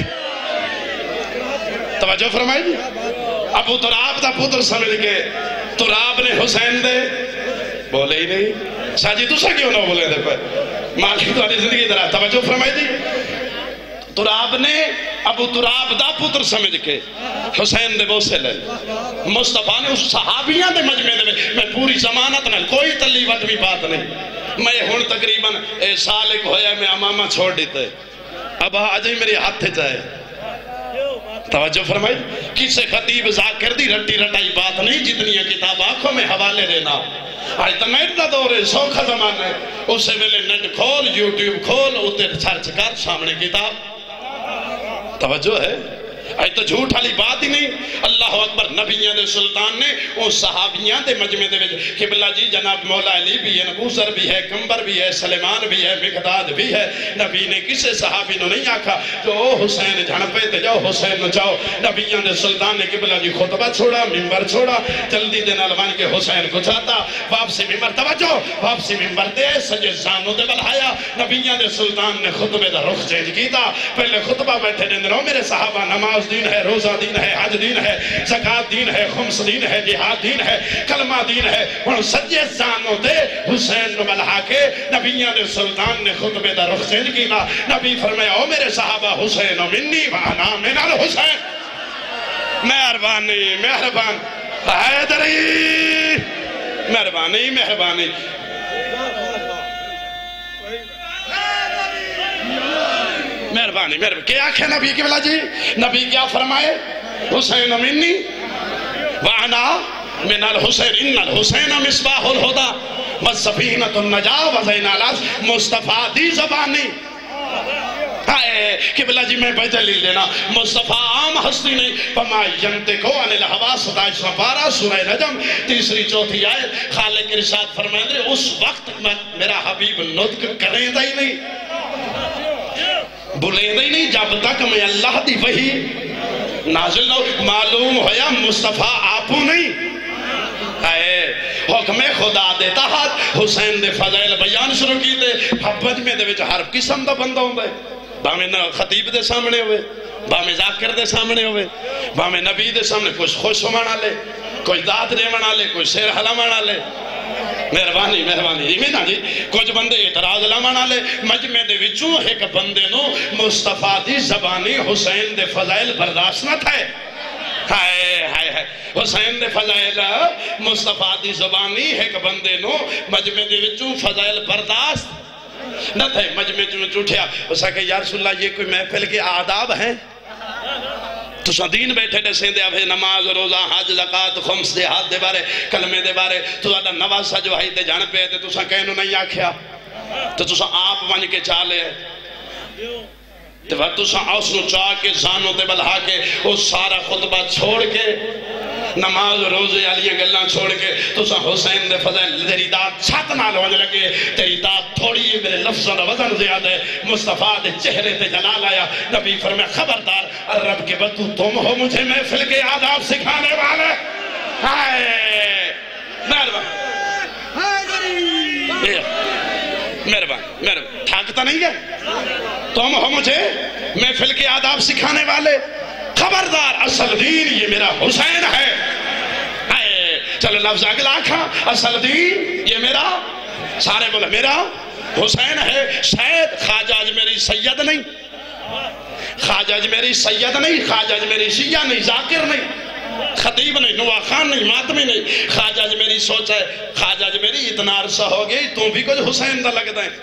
توجہ فرمائی جی ابو تراب دا پتر سمجھ کے تراب نے حسین دے بولے ہی نہیں شاہ جی تو سا کیوں نہ بولے دے پہ مالک تو زندگی درہ توجہ فرمائی دی تراب نے ابو تراب دا پتر سمجھ کے حسین دے بوسے لے مصطفیٰ نے اس صحابیاں دے مجمع دے میں پوری زمانت نہ کوئی تلی وٹوی بات نہیں میں ہون تقریباً سال ایک ہویا میں امامہ چھوڑ دیتے اب آج ہی میری ہاتھ تھے جائے توجہ فرمائی کسے خطیب ذاکر دی رٹی رٹائی بات نہیں جتنی کتاب آنکھوں میں حوالے دینا آج انٹرنیٹ دا دور ہے سوکھا زمان ہے اسے ملے نیٹ کھول یوٹیوب کھول اتر سرچ کر سامنے کتاب توجہ ہے آج تو جھوٹ والی بات ہی نہیں اللہ اکبر نبیوں دے سلطان نے ان صحابیاں دے مجمع دے وچ قبلہ جی جناب مولا علی بھی ہے نبوذر بھی ہے کمبر بھی ہے سلیمان بھی ہے مقداد بھی ہے نبی نے کسے صحابی نو نہیں آکھا تو او حسین جھڑ پہ تے جاؤ حسین نو جاؤ نبیوں دے سلطان نے قبلہ جی خطبہ چھوڑا منبر چھوڑا جلدی دے نال بن کے حسین کو چاہتا واپسی منبر توجہ واپسی منبر دے سجے زانو دے بلھایا نبیوں دے سلطان نے خطبے دا رخ چینج کیتا پہلے خطبہ بیٹھے دن رو میرے صحابہ نماز دین ہے روزہ دین ہے حج دین ہے زکاة دین ہے خمس دین ہے جہاد دین ہے کلمہ دین ہے اور سجے زانوں دے حسین نو ملہا کے نبیان دے سلطان نے خطبے دا رخ چینج کینا نبی فرمایا او میرے صحابہ حسین منی وانا من الحسین مہربانی مہربان حیدری مہربانی مہربانی مہربانی مہربانی کیا آنکھیں نبی کی بلا جی نبی کیا فرمائے حسین منی وانا من الحسین ان الحسین مصباح الہدا والسفینۃ النجا وزین العرش مصطفیٰ دی زبانی قبلہ جی میں بیت لیل دینا مصطفیٰ عام ہستی نہیں فما ینتقو عن الہوا 17 پارہ سورہ نجم تیسری چوتھی آیت خالق ارشاد فرمائیں دے اس وقت میرا حبیب نطق کریں دا ہی نہیں بلیں ہی نہیں جب تک میں اللہ دی وحی نازل نہ معلوم ہویا مصطفیٰ آپو نہیں حکم خدا دیتا ہاتھ حسین دے فضائل بیان شروع کی دے حبت میں دے وچ ہر قسم دا بندہ ہوں دے بامیں خطیب دے سامنے ہوئے بامیں ذاکر دے سامنے ہوئے بامیں نبی دے سامنے کچھ خوش مانا لے کوئی داد دے مانا لے کوئی سیر حلا مانا لے مہربانی مہربانی جی میں نا جی کچھ بندے اعتراض لمانا لے مجمع دے وچوں ایک بندے نو مصطفیٰ دی زبانی حسین دے فضائل برداشت نہ تھے ہائے ہائے ہائے حسین دے فضائل مصطفیٰ دی زبانی ایک بندے نو مجمع دے وچوں فضائل برداشت نہ تھے مجمع چوں اٹھیا اسا کہ یا رسول اللہ یہ کوئی محفل کے آداب ہیں تو دین بیٹھے دے سیندے اب نماز روزہ حج زکاة خمس دے ہاتھ دے بارے کلمے دے بارے تو آدھا نواسا جو ہائی تے جان پہ تے تو کہنو نہیں آکھیا تو آپ ون کے چالے تو تو آسنو چاہ کے زانوں تے بلہا کے وہ سارا خطبہ چھوڑ کے نماز روزے علیہ گلہ چھوڑ کے تو حسین دے فضائل تیری داد چھت نہ لونے لگے تیری داد تھوڑی ہے میرے لفظوں کا وزن زیادہ ہے مصطفیٰ دے چہرے تے جلال آیا نبی فرمائے خبردار رب کے بدو تم ہو مجھے محفل کے آداب سکھانے والے ہائے مہربان ٹھاکتا نہیں ہے تم ہو مجھے محفل کے آداب سکھانے والے خبردار اصل دین یہ میرا حسین ہے چلو لفظ اگلا آکھا اصل دین یہ میرا سارے بولے میرا حسین ہے شاید خواجہ اجمیری سید نہیں خواجہ اجمیری سید نہیں خواجہ اجمیری شیعہ نہیں ذاکر نہیں خطیب نہیں نوا خان نہیں ماتمی نہیں خواجہ اجمیری سوچ ہے خواجہ اجمیری اتنا عرصہ ہو گئی تم بھی کچھ حسین دا لگتا ہے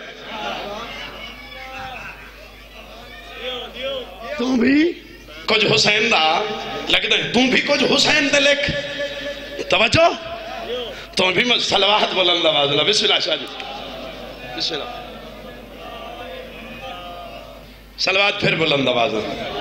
تم بھی کچھ حسین دا لگتا ہے تم بھی کچھ حسین دے لکھ توجہ تم بھی صلوات بلند آواز اللہ بسم اللہ شاہ جی بسم اللہ صلوات پھر بلند آواز اللہ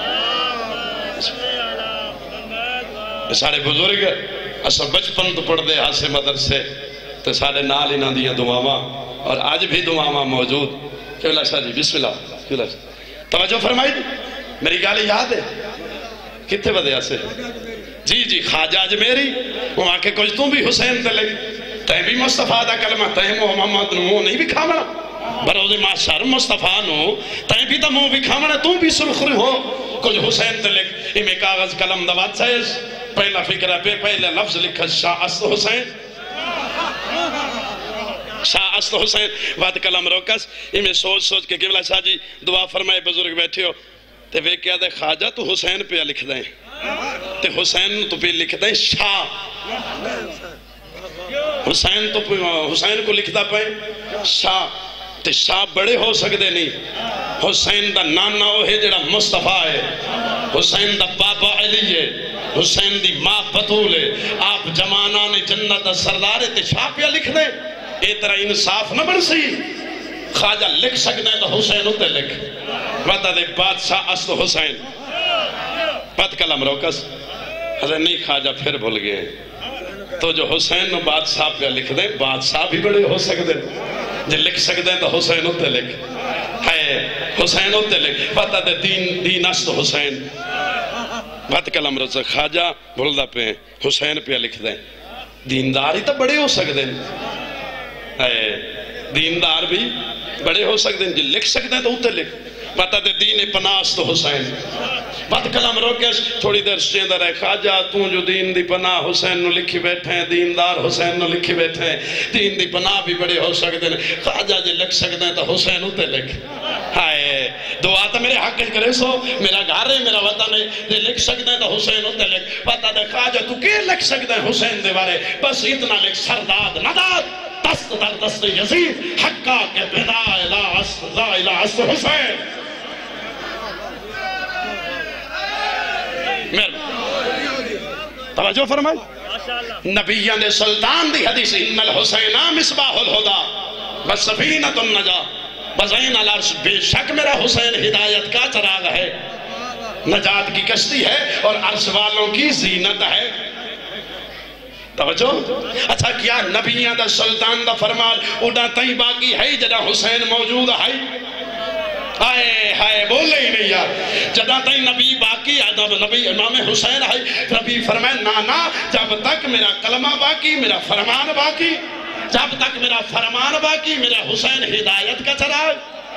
سارے بزرگ اصلا بچپن تو پڑھ دے ہاسے مدرسے تو سارے نال انہاں دیاں دعاواں اور آج بھی دعاواں موجود کہ اللہ شاہ جی بسم اللہ توجہ فرمائی میری گالی یاد ہے کتنے بدے آسے جی جی خواجہ اجمیری وہاں کے کچھ تم بھی حسین تے لگی تہیں بھی مصطفیٰ دا کلمہ تہیں محمد نو نہیں بھی کھامنا بروز معاشر مصطفیٰ نو تہیں بھی تا منہ بھی کھامنا تم بھی سرخری ہو کچھ حسین تے لگ امی کاغذ کلم دوات سائز پہلا فکر ہے پہلے لفظ لکھا شاہ است حسین شاہ است حسین وعد کلام روکس میں سوچ سوچ کے قبلہ شاہ جی دعا فرمائے بزرگ بیٹھے ہو تے وہ کیا دے خواجہ تو حسین پہ لکھ دیں تے حسین تو پہ لکھ دیں شاہ حسین تو حسین کو لکھتا پہ شاہ تے شاہ بڑے ہو سکتے نہیں حسین دا نانا ہو ہے جڑا مصطفیٰ ہے حسین دا بابا علی ہے حسین دی ماں بطول ہے آپ جمانان جنت سردار تے شاہ پہ لکھ دیں اے طرح انصاف نہ بن سی خواجہ لکھ سکتے ہیں تو حسین ہوتے لکھ وعدہ دے بادشاہ است حسین پت کلم روکس حضرت نہیں خواجہ پھر بھول گئے تو جو حسین نو بادشاہ پہ لکھ دیں بادشاہ بھی بڑے ہو سکتے ہیں جو لکھ سکتے ہیں تو حسین ہوتے لکھ ہے حسین ہوتے لکھ وعدہ دے دین است حسین پت کلم روکس خواجہ بھول دا پہ حسین پہ لکھ دیں دیندار ہی تو بڑے ہو سکتے ہیں دیندار بھی بڑے ہو سکتے ہیں جو لکھ سکتے ہیں تو ہوتے لکھ پتہ دے دین پناہ تو حسین بات کلام روکیش تھوڑی دیر سچیندہ رہے خواجہ تو جو دین دی پناہ حسین نو لکھی بیٹھے ہیں دیندار حسین نو لکھی بیٹھے ہیں دین دی پناہ بھی بڑے ہو سکتے ہیں خواجہ جو لکھ سکتے ہیں تو حسین ہوتے لکھ ہائے دعا تو میرے حق کرے سو میرا گھر ہے میرا وطن ہے جو لکھ سکتے ہیں تو حسین ہوتے لکھ پتہ دے خواجہ تو کیا لکھ سکتے ہیں حسین دے بارے بس اتنا لکھ سرداد نداد دست در دست یزید حقا کے بدا الہ است حسین توجہ فرمائے نبیان سلطان دی حدیث ان الحسینہ مصباح الہدا بسفینت النجا بزین العرش بے شک میرا حسین ہدایت کا چراغ ہے نجات کی کشتی ہے اور عرش والوں کی زینت ہے توجہ اچھا کیا نبیان دا سلطان دا فرمان اڑا تئی باقی ہے جدا حسین موجود ہے ہائے بولے ہی نہیں یار جدا تئی نبی باقی نبی امام حسین ہے نبی فرمائے نانا جب تک میرا کلمہ باقی میرا فرمان باقی جب تک میرا فرمان باقی میرا حسین ہدایت کا چراغ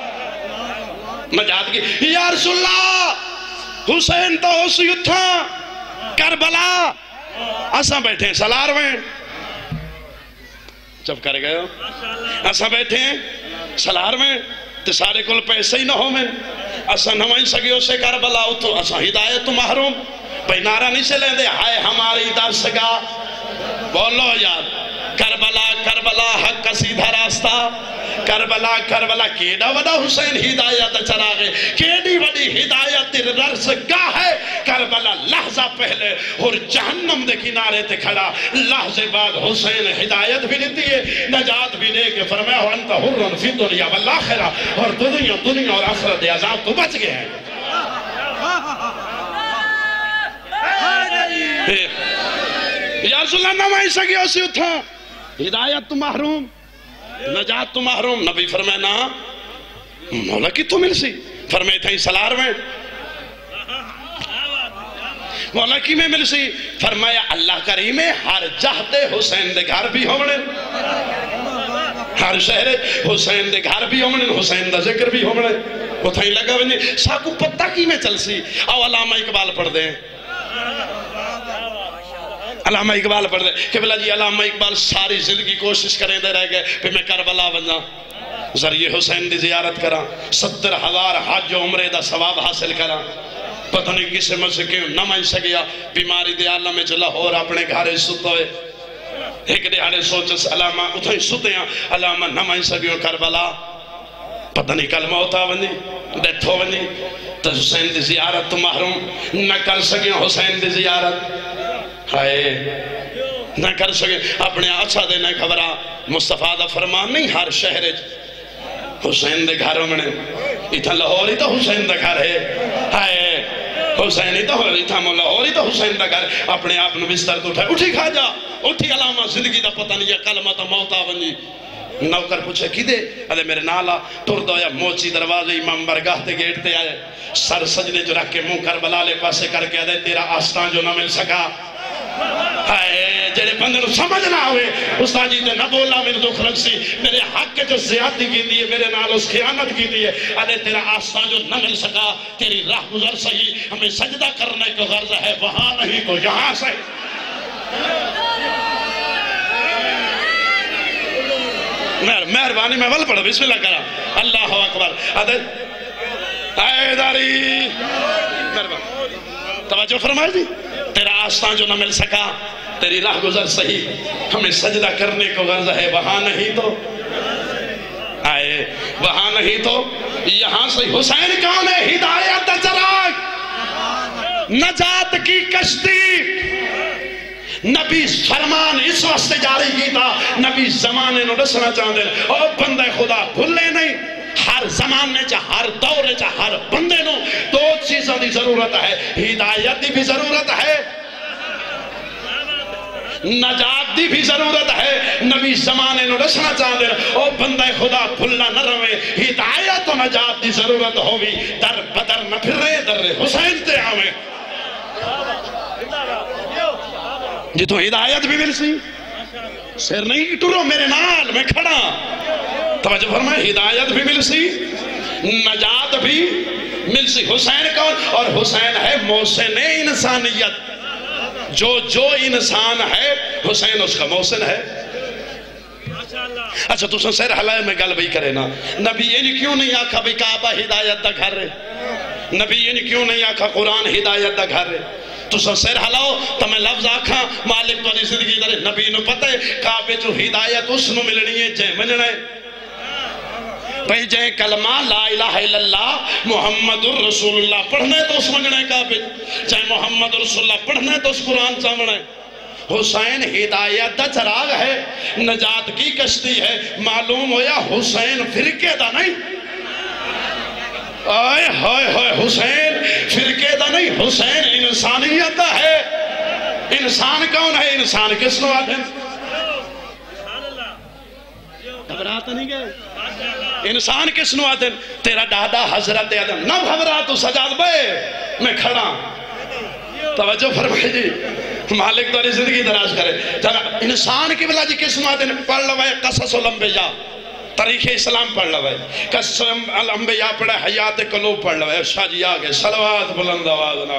نجات کی یا رسول اللہ حسین تو اسی اتھا کربلا اساں بیٹھے ہیں سلار میں جب کر گئے ہو اساں بیٹھے ہیں سلار میں تے سارے کل پیسے ہی نہ ہو میں اساں نمائیں سکے اسے کربلا اتھو اساں ہدایت تو محروم بھئی نعرہ نہیں سے لیں دے ہائے ہماری درس گاہ بولو یار کربلا کربلا حق کا سیدھا راستہ کربلا کربلا کیڑا وڈا حسین ہدایت چراغے کیڑی وڈی ہدایت ررس گاہ ہے کربلا لحظہ پہلے اور جہنم دے کنارے تے کھڑا لحظے بعد حسین ہدایت بھی لیتی ہے نجات بھی لے کے فرمایا وانت حرن فی دنیا والآخرہ اور دنیا اور آخرت عذاب تو بچ گئے ہیں یا رسول اللہ نمائی سکی اسی اتھا ہدایت تو محروم نجات تو محروم نبی فرمائے نا مولا کی تو مل سی فرمائے تھا ہی سلار میں مولا کی میں مل سی فرمایا اللہ کریم ہر جہتے حسین دے گھر بھی ہونے ہر شہر حسین دے گھر بھی ہونے حسین دا ذکر بھی ہونے وہ تھا ہی لگا ونی ساکو پتہ کی میں چل سی او علامہ اقبال پڑھ دیں علامہ اقبال پڑھ دے کہ بلا جی علامہ اقبال ساری زندگی کوشش کریں دے رہ گئے پھر میں کربلا بنجا ذریعے حسین دی زیارت کرا 70,000 حج و عمرے دا ثواب حاصل کرا پتہ نہیں کسے مجھ سے کیوں نہ مائن سکیا بیماری دے عالم میں جو لاہور اپنے گھارے ستا ہوئے ایک دے آڑے سوچس علامہ اتھائی ستے ہیں علامہ نہ مائن سکیوں کربلا پتہ نہیں کل موتا بنی ڈیتھ ہو بنی تو حسین دی زیارت تو محروم نہ کر سکیوں حسین دی زیارت ہائے نہ کر سکے اپنے اچھا دینے خبرہ مصطفیٰ دا فرمان نہیں ہر شہر حسین دے گھروں میں اتھا لاہور ہی تو حسین دا گھر ہے ہائے حسین ہی تو لاہور ہی تو حسین دا گھر اپنے آپ نے بستر تو اٹھائے اٹھی کھا جا اٹھی علامہ زندگی دا پتہ نہیں یا کلمہ تا موتا بنی نوکر پوچھے کی دے ادھے میرے نالا ٹر دو یا موچی دروازے امام برگاہ تے گیٹ تے آئے سر سجنے جو رکھ کے منہ کربلا لے پاسے کر کے ادھے تیرا آستان جو نہ مل سکا ہائے جڑے بندے نو سمجھ نہ ہوئے استاد جی تے نہ بولا میرے دکھ رکھ سی میرے حق کے جو زیادتی کی دی ہے میرے نال اس خیانت کی دی ہے ادھے تیرا آستان جو نہ مل سکا تیری راہ گزر سہی ہمیں سجدہ کرنے کو غرض ہے وہاں نہیں تو یہاں سے مہربانی میں ول پڑھو بسم اللہ کرا اللہ اکبر حیدری توجہ فرمائے جی تیرا آستان جو نہ مل سکا تیری راہ گزر صحیح ہمیں سجدہ کرنے کو غرض ہے وہاں نہیں تو آئے وہاں نہیں تو یہاں سے حسین کون ہے ہدایت دا چراغ نجات کی کشتی نبی فرمان اس واسطے جاری کی تھا نبی زمانے نو دسنا چاہتے ہیں اور بندہ خدا بھولے نہیں ہر زمانے چاہ ہر دورے چاہ ہر بندے نو دو چیزوں دی ضرورت ہے ہدایت دی بھی ضرورت ہے نجات دی بھی ضرورت ہے نبی زمانے نو دسنا چاہتے ہیں اور بندہ خدا بھولنا نہ روے ہدایت و نجات دی ضرورت ہوگی در بدر نہ پھر رہے در حسین تے آویں جتوں ہدایت بھی مل سی سر نہیں ٹرو میرے نال میں کھڑا توجہ فرمائے ہدایت بھی مل سی نجات بھی مل سی حسین کون اور حسین ہے محسن انسانیت جو انسان ہے حسین اس کا محسن ہے اچھا تو سر حلائے میں گل بھی کرے نا نبی یہ کیوں نہیں آکھا بھی کعبہ ہدایت دا گھر رہے نبی یہ کیوں نہیں آکھا قرآن ہدایت دا گھر رہے تو سر حلاؤ تو میں لفظ آکھا مالک تو زندگی دارے نبی نو پتہ ہے کعبے جو ہدایت اس نو ملنی ہے جے منجنا ہے بھئی جے کلمہ لا الہ الا اللہ محمد الرسول اللہ پڑھنا ہے تو اس منجنا ہے کعبے جے محمد الرسول اللہ پڑھنا ہے تو اس قرآن چاہمنا ہے حسین ہدایت دا چراغ ہے نجات کی کشتی ہے معلوم ہویا حسین فرقے دا نہیں آئے ہوئے ہوئے حسین فرقے دا نہیں حسین انسانیت دا ہے انسان کون ہے انسان کس نو آدھیں گھبراتا نہیں گئے انسان کس نو آدھیں تیرا دادا حضرت آدم نہ گھبرا تو سجاد بے میں کھڑا توجہ فرمائے جی مالک تو زندگی دراز کرے انسان کی بلا جی کس نو آدھیں پڑھ لوائے قصص الانبیاء تاریخ اسلام پڑھ لوائے قسم الانبیاء پڑھے حیات قلوب پڑھ لوائے شاہ جی آگے صلوات بلند آواز نال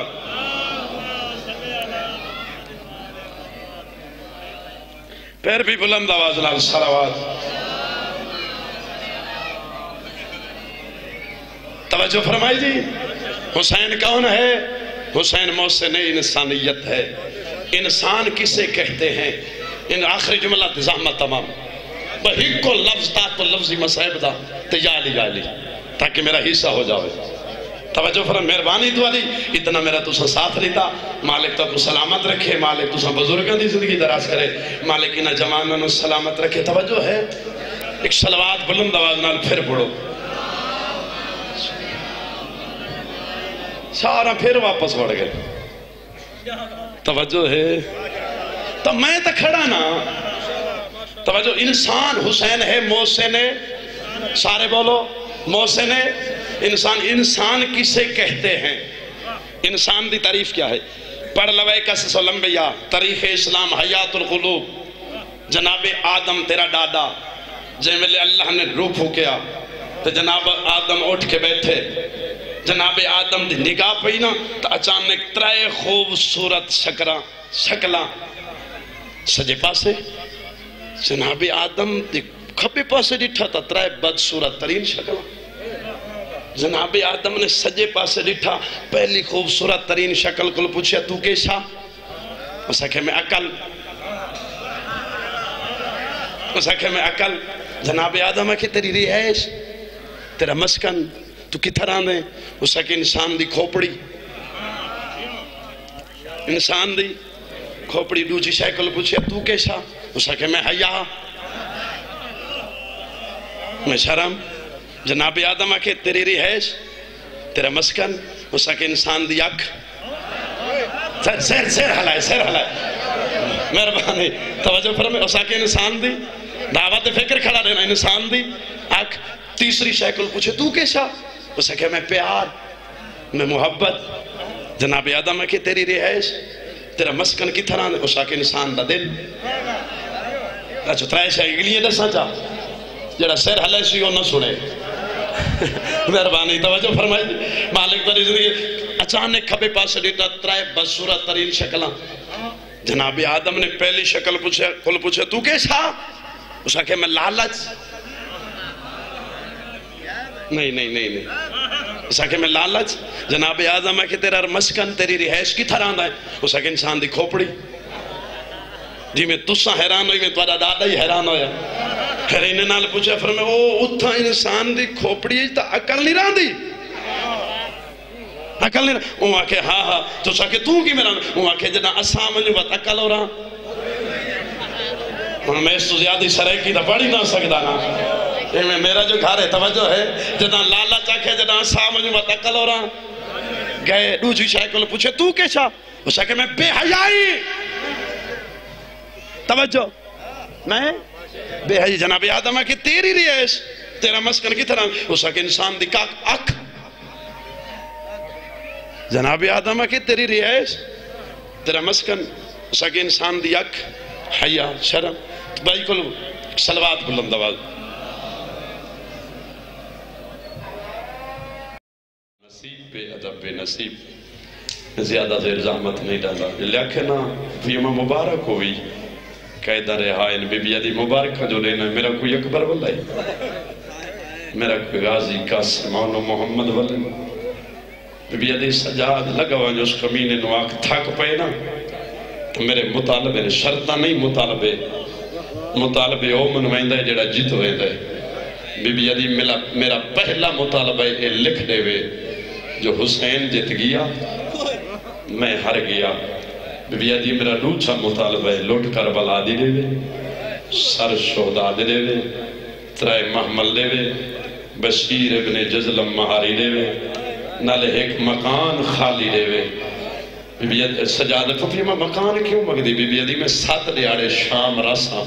پھر بھی بلند آواز نال صلوات توجہ فرمائی جی حسین کون ہے حسین محسن انسانیت ہے انسان کسے کہتے ہیں ان آخری جملہ تزامت تمام بہی کو لفظ تا تو لفظی مسائب دا تیالی گالی تاکہ میرا حصہ ہو جاوے توجہ فرم مہربانی دعا دی اتنا میرا تُسا ساتھ لیتا مالک تو کو سلامت رکھے مالک تُسا بزرگاں دی زندگی دراز کرے مالک انہ جوانوں سلامت رکھے توجہ ہے ایک صلوات بلند آواز نال پھر پڑھو سارا پھر واپس بڑھ گئے توجہ ہے تو میں تو کھڑا نا توجہ انسان حسین ہے محسن ہے سارے بولو محسن ہے انسان کسے کہتے ہیں انسان دی تعریف کیا ہے پڑھ لوائے قصص الانبیاء تاریخ اسلام حیات القلوب جناب آدم تیرا ڈاڈا جے ملے اللہ نے روح پھوکیا تو جناب آدم اٹھ کے بیٹھے جناب آدم دی نگاہ پئی نا تو اچانک ترائے خوبصورت شکلاں سجے پاسے جناب آدم دی کھبے پاسے ڈٹھا تا ترائے بدصورت ترین شکلاں جناب آدم نے سجے پاسے ڈٹھا پہلی خوبصورت ترین شکل کو پوچھا تو کیسا اسا کہ میں عقل جناب آدم ہے کہ تیری رہائش تیرا مسکن تو کتھر آنے اسا کہ انسان دی کھوپڑی انسان دی کھوپڑی دوجی شکل پوچھا تو کیسا اسا کہ میں حیا میں شرم جناب آدم ہے کہ تیری رہائش تیرا مسکن اسا کہ انسان دی اکھ سیر ہلائے مہربانی توجہ فرمائے اسا کہ انسان دی دعوت فکر کھڑا رہنا انسان دی اکھ تیسری شکل پوچھے تو کیسا اسا کہ میں پیار میں محبت جناب آدم ہے کہ تیری رہائش تیرا مسکن کی طرح اسا کہ انسان دا دل اچھا ترائے شاگلیے دسا چاہ جڑا سیر ہلائے سیوں نہ سنے مہربانی توجہ فرمائی مالک تری زندگی اچانک کھبے پاس ڈیٹا ترائے بدصورت ترین شکلاں جناب آدم نے پہلی شکل پوچھے تو کیسا اسا کہ میں لالچ نہیں اس کہ میں لالچ جناب اعظم ہے کہ تیرا مسکن تیری رہائش کی طرح ہے اس کہ انسان دی کھوپڑی جی میں تسا حیران ہوئی میں تھوڑا دادا ہی حیران ہویا پھر انہیں نال پوچھا فرمائے او اتھا انسان دی کھوپڑی تا عقل نہیں رہا دی عقل نہیں رہا وہ آکے ہاں تو ساکے تو کی میرا وہ آکے جنا اسام مجھے بات عقل ہو رہا میں اس تو زیادہ سرائکی تا پڑھی نہ سکتا نا میرا جو گھر ہے توجہ ہے جنا لالا چاکے جنا اسام مجھے بات عقل ہو رہا گئے دوسری شاہ کو پوچھے تو کیسا وہ ساکے میں بے حیائی توجہ میں بے حیائی جناب آدم ہے کہ تیری رہائش تیرا مسکن کی طرح اس کہ انسان دی کاک اکھ جناب آدم ہے کہ تیری رہائش تیرا مسکن اس کہ انسان دی اکھ حیا شرم بھائی کو صلوات بلند آواز نصیب پہ ادب پہ نصیب زیادہ دیر زحمت نہیں ڈالا لیکن فیما مبارک ہوئی قیدہ رہائن بی بی عدی مبارکہ جو لینا ہے میرا کوئی اکبر واللہ میرا کوئی غازی قاسم و محمد واللہ بی بی عدی سجاد لگا ہوا جو اس کمینے نواق تھک پائے نا تو میرے مطالبے نے شرطہ نہیں مطالبے او منوائندہ ہے جڑا جیت ہوئے دے بی بی عدی میرا پہلا مطالبہ ہے لکھ دے وے جو حسین جت گیا میں ہر گیا بی بی عدی میرا دوسرا مطالبہ ہے لوٹ کربلا دی دے وے سر شہدہ دے وے ترائے محمل دے وے بشیر ابن جزلم مہاری دے وے نالے ایک مکان خالی دے وے بی بی عدی سجادہ پھوپی میں مکان کیوں مگدی بی بی عدی میں 7 دیاڑے شام راسا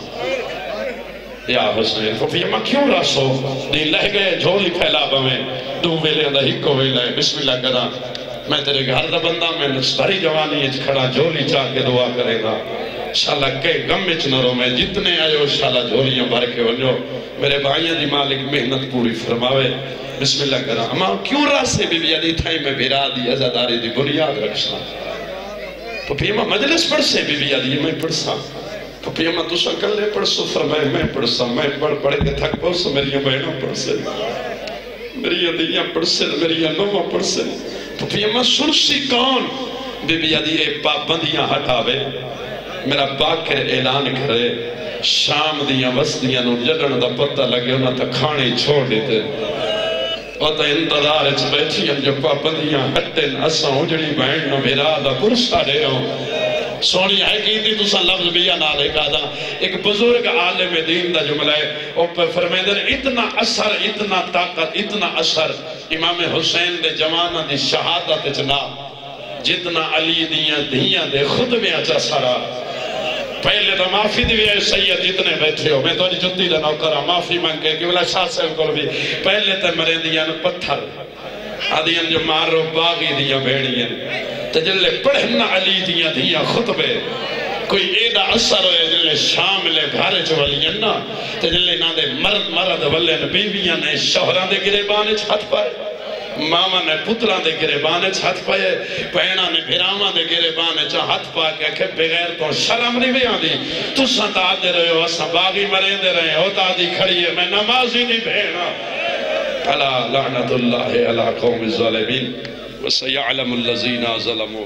یا حسین پھوپی میں کیوں راسو نہیں لہ گئے جھولی پھیلا بمیں دو ویلے اندھا ہکو ویلے بسم اللہ کرا میں تیرے گھر دا بندہ میں نسبری جوانی اچھ کھڑا جھولی چاہ کے دعا کرے گا انشاءاللہ کئی غم اچھ نہ رو میں جتنے آئے ہو انشاءاللہ جھولیاں بھر کے ونجو میرے بھائیاں دی مالک محنت پوری فرماوے بسم اللہ کرا اما کیوں راسے بی بی عدی تھائی میں بیرا دی ازاداری دی بنیاد رکھسا تو پیما مجلس پڑھ سے بی بی عدی میں پڑھ سا تو پیما تو سکل لے پڑھ سو فرمائے میں پڑھ سا میں پڑھ کے تھک پڑھ سا میری بہنوں پڑھ سے میری عدیاں پڑھ سے میری نوہ پڑھ سے تو پیما سرسی کون بی بی عدی پابندیاں ہٹاوے میرا باکر اعلان کرے شام دیاں وسطیاں نو جڑن دا پتہ لگے انہاں تا کھانے چھوڑ دیتے اور تا انتظار اچھ بیٹھی ہم جو پابندیاں ہٹن اساں اجڑی بہن نو میرا دا پرسا دے ہوں سونی ہے کی تھی تُسا لفظ بیا نالے کا دا ایک بزرگ عالم دین دا جملہ ہے اور پر فرمیدن اتنا اثر اتنا طاقت اتنا اثر امام حسین دے جوانہ دی شہادت جناب جتنا علی دیاں دے خطبیاں چا سارا پہلے تو معافی دیوئے سید جتنے بیٹھے ہو میں تو جتی دا نوکرہ معافی منگے کہ بلا شاہ سے کو بھی پہلے تو مرے دیاں پتھر آدیاں جو مارو باغی دیاں بیڑیاں تجلے پڑھنا علی دیاں خطبے کوئی ایڈا اثر ہوئے جلے شاملے گھارے چوالیاں نا تجلے نا دے مرد والے بیویاں نے شہران دے گریبانے چھت پائے ماما نے پتران دے گریبانے چھت پائے پہنا نے بھیراما دے گریبانے چھت پا کے کہ بغیر تو شرم نہیں بھی آدھی تو ستا دے رہے ہو اسا باغی مرے دے رہے ہوتا دی کھڑی ہے میں نمازی نہیں بھینا الا لعنت اللہ علی قوم الظالمین وسیعلم الذین ظلموا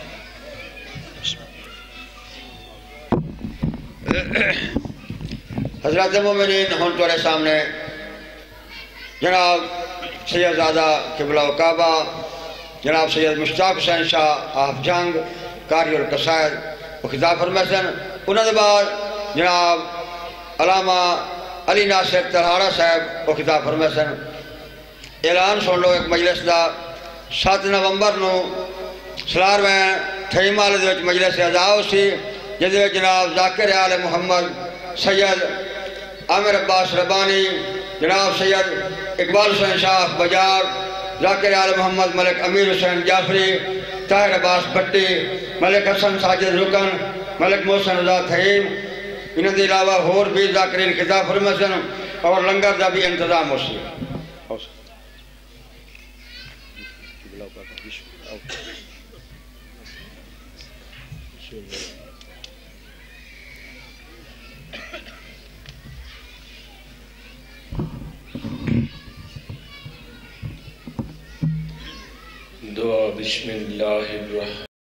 حضرت مومنین ہون تورے سامنے جناب سید زادہ قبلہ و کعبہ جناب سید مشتاق حسین شاہ آف جنگ قاری القصائد و خطاب فرمیسن انہوں نے بعد جناب علامہ علی ناصر تلہارہ صاحب و خطاب فرمیسن اعلان سن لو ایک مجلس دا 7 نومبر نو سلار میں تھئی مال دے مجلس اداؤ سی جدے جناب ذاکر آل محمد سید عامر عباس ربانی جناب سید اقبال حسین شاہ بجار ذاکر آل محمد ملک امیر حسین جعفری طاہر عباس بٹی ملک حسن ساجد رکن ملک محسن رضا تھیم انہوں نے علاوہ ہور بھی ذاکرین خطاب فرمیسن اور لنگر دا بھی انتظام ہو سی بسم اللہ الرحمن